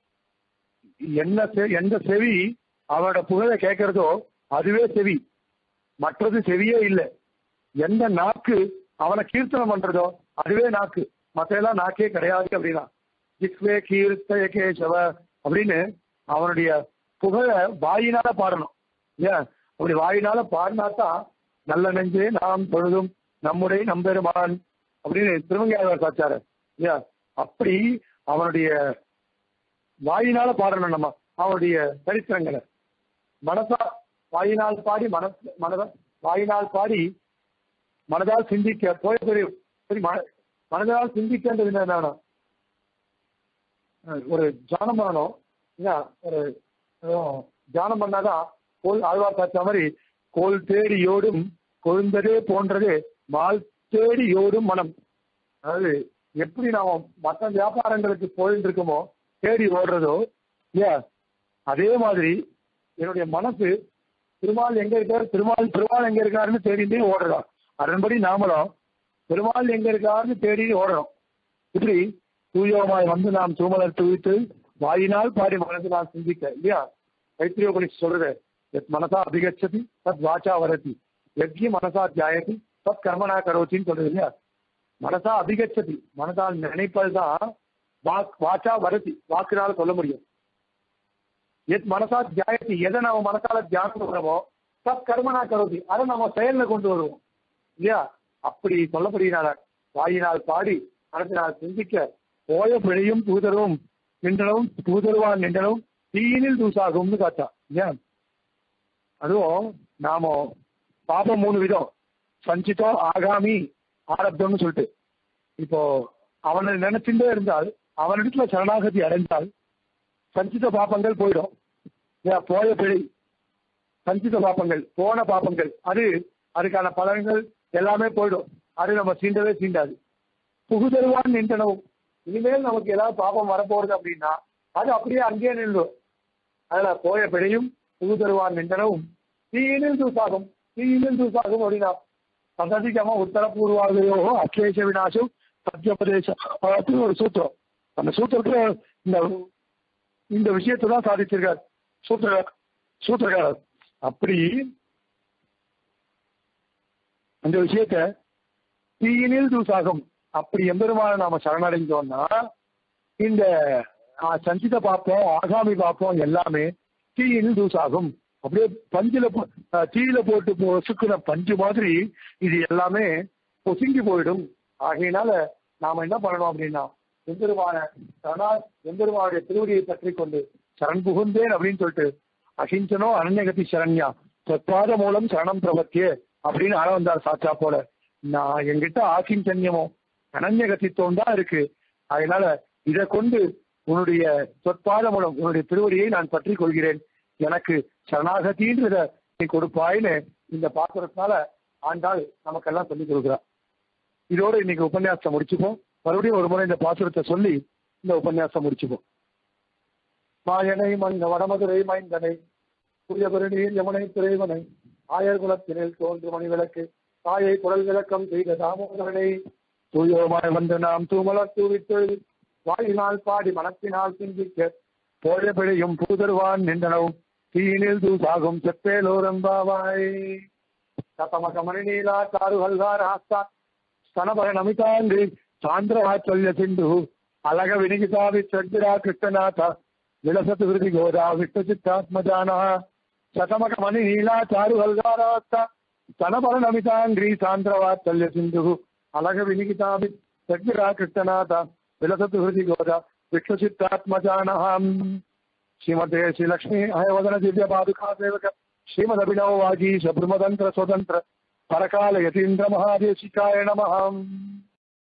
என்ன எந்த செவி அவனோட புகழை கேட்கறதோ அதுவே செவி, மற்றது செவியே இல்லை. எந்த நாக்கு அவனை கீர்த்தனம் பண்றதோ அதுவே நாக்கு, மற்ற நாக்கே கிடையாது அப்படின்னா. ஜிக்வே கீர்த்தய கேசவ அப்படின்னு அவனுடைய புகழை வாயினால பாடணும் இல்லையா. அப்படி வாயினால பாடினாத்தான் நல்ல நெஞ்சே நாம் பொழுதும் நம்முடைய நம்பெருமான் அப்படின்னு திருமங்கையாளர் சாச்சாரு இல்லையா. அப்படி அவனுடைய வாயினால பாடணும் நம்ம அவனுடைய சரித்திரங்களை. மனசா வாயினால் பாடி மன மனத வாயினால் பாடி மனதால் சிந்திக்க போய் சரி மன மனதால் சிந்திக்கின்றது என்ன, ஒரு தியானம் பண்ணணும் இல்லையா. ஒரு தியானம் பண்ணாதான் கோல் ஆழ்வார் காய்ச்ச மாதிரி கோல் தேடி யோடும் கொழுந்ததே போன்றது மால் தேடி யோடும் மனம். அதாவது எப்படி நாம மற்ற வியாபாரங்களுக்கு போயிட்டு இருக்கோமோ தேடி ஓடுறதோ இல்லையா, அதே மாதிரி என்னுடைய மனசு திருமால் எங்க இருக்காரு திருமால் திருமால் எங்க இருக்காருன்னு தேடிட்டே ஓடுறா. அதன்படி நாமளும் பெருமாள் எங்க இருக்காருன்னு தேடி ஓடணும். இப்படி தூயோமாய் வந்து நாம் தூமலர் தூவித்து வாயினால் பாடி மனசு நான் சிந்திக்க இல்லையா. தைத்திரியோபனிஷத் சொல்றது, எத் மனசா அபிகச்சதி தத் வாச்சா வரதி, எத்கி மனசா தியாயதி தத் கர்மனா கரோத்தின்னு சொல்றது இல்லையா. மனசா அபிகச்சதி, மனதால் நினைப்பதுதான் வாக் வாச்சா வரதி, வாக்குனால சொல்ல முடியும். எத் மனசா தியாயத்தி, எதை நம்ம மனசால தியானம் பண்றோமோ தத் கர்மனா கரோதி, அதை நம்ம செயல்ல கொண்டு வருவோம் இல்லையா. அப்படி சொல்லப்படுகிறார வாயினால் பாடி மனத்தினால் சிந்திக்க போய பிழையும் பூதரும் நின்றனும் பூதருவான் நின்றனும் தீயினில் தூசாகும்னு காட்டா இல்லையா. அதுவும் நாம பாபம் மூணு விதம், சஞ்சிதோ ஆகாமி ஆரப்தம்னு சொல்லிட்டு. இப்போ அவனை நினைச்சுட்டே இருந்தால் அவனிடத்துல சரணாகதி அடைந்தால் சஞ்சித பாபங்கள் போயிடும். போய பிழை சஞ்சித பாப்பங்கள், போன பாப்பங்கள், அது அதுக்கான பலன்கள் எல்லாமே போயிடும். அது நம்ம சீண்டவே சீண்டாது. புகுதருவான் நின்றனவும், இனிமேல் நமக்கு ஏதாவது பாப்பம் வரப்போறது அப்படின்னா அது அப்படியே அங்கேயே நின்றும். அதுல போய பிழையும் புகுதருவான் நின்றனவும் தீயினில் தூசாகும். தீயினில் தூசாகும் அப்படின்னா சந்ததிக்காம உத்தரபூர்வாதையோ அக்லேஷ விநாசம் சத்தியோபதேசம் அப்படின்னு ஒரு சூத்திரம். அந்த சூத்திரத்துல இந்த இந்த விஷயத்தை தான் சாதிச்சிருக்கார் சூத்திர சூத்திரக்காரர். அப்படி அந்த விஷயத்த தீயினில் தூசாகும். அப்படி எம்பெருமான நாம சரணடைந்தோம்னா இந்த சஞ்சித பாப்போம், ஆகாமி பாப்போம் எல்லாமே தீயினில் தூசாகும். அப்படியே பஞ்சுல தீயில போட்டு பொசுக்குற பஞ்சு மாதிரி இது எல்லாமே பொசுங்கி போயிடும். ஆகையினால நாம என்ன பண்ணணும் அப்படின்னா எம்பெருமான சரணா எம்பெருமானுடைய திருவடியை பற்றி கொண்டு சரண் புகுந்தேன் அப்படின்னு சொல்லிட்டு அகிஞ்சனோ அனன்யகதி சரண்யா சொற்பாத மூலம் சரணம் பிரபத்தியே அப்படின்னு ஆள வந்தார் சாச்சா போல. நான் என்கிட்ட ஆகிஞ்சன்யமோ அனன்யகத்தித்துவம் தான் இருக்கு. அதனால இதை கொண்டு உன்னுடைய சொற்பாத மூலம் உன்னுடைய திருவடியை நான் பற்றி கொள்கிறேன், எனக்கு சரணாகதின்றத நீ கொடுப்பாயின்னு இந்த பாத்திரத்தினால ஆண்டாள் நமக்கெல்லாம் சொல்லிக் கொடுக்குறா. இதோட இன்னைக்கு உபன்யாசம் முடிச்சுப்போம். மறுபடியும் ஒரு முறை இந்த பாசுரத்தை சொல்லி இந்த உபன்யாசம் முடிச்சுப்போம். மாயனை மந்த வடமதுரை மைந்தனை புரியபுரணீர் யமுனை துறைவனை ஆயர் குலத்தினில் தோன்று மணி விளக்கு தாயை குரல் விளக்கம் செய்த தாமோதரனை தூயோமாய் வந்து நாம் தூமலர் தூவித்து வாயினால் பாடி மனத்தினால் சிந்திக்க போய பிழையும் பூதருவான் நின்றனவும் தீயினில் தூசாகும் செப்பேலோரம்பாவாய் சதமக மணிநீலா தாருகல்கார் ஆஸ்தா ಸ್ತನಭರ ನಮಿತಾಂಗ್ರಿ ಸಾಂದ್ರವಾತ್ಸಲ್ಯ ಸಿಂಧು ಅಲಗ ವಿನಿಗಿತಾವಿ ಚಡ್ಡಿರಾ ಕೃಷ್ಣನಾಥ ವಿಳಸತು ಹೃದಿ ಗೋದಾ ವಿಷ್ಣುಚಿತ್ತಾತ್ಮಜಾನ ಶತಮಕ ಮಣಿ ನೀಲಾ ಚಾರು ಹಲ್ಗಾರಾಸ್ತ ಸ್ತನಭರ ನಮಿತಾಂಗ್ರಿ ಸಾಂದ್ರವಾತ್ಸಲ್ಯ ಸಿಂಧು ಅಲಗ ವಿನಿಗಿತಾವಿ ಚಡ್ಡಿರಾ ಕೃಷ್ಣನಾಥ ವಿಳಸತು ಹೃದಿ ಗೋದಾ ವಿಷ್ಣುಚಿತ್ತಾತ್ಮಜಾನ. ಶ್ರೀಮತೆ ಶ್ರೀ ಲಕ್ಷ್ಮೀ ಹಯವದನ ದಿವ್ಯ ಪಾದುಕಾ ಸೇವಕ ಶ್ರೀಮದ್ ಅಭಿನವ ವಾಗೀಶ ಬ್ರಹ್ಮತಂತ್ರ ಸ್ವತಂತ್ರ ಪರಕಾಲ ಯತೀಂದ್ರ ಮಹಾದೇಶಿಕಾಯ ನಮಃ.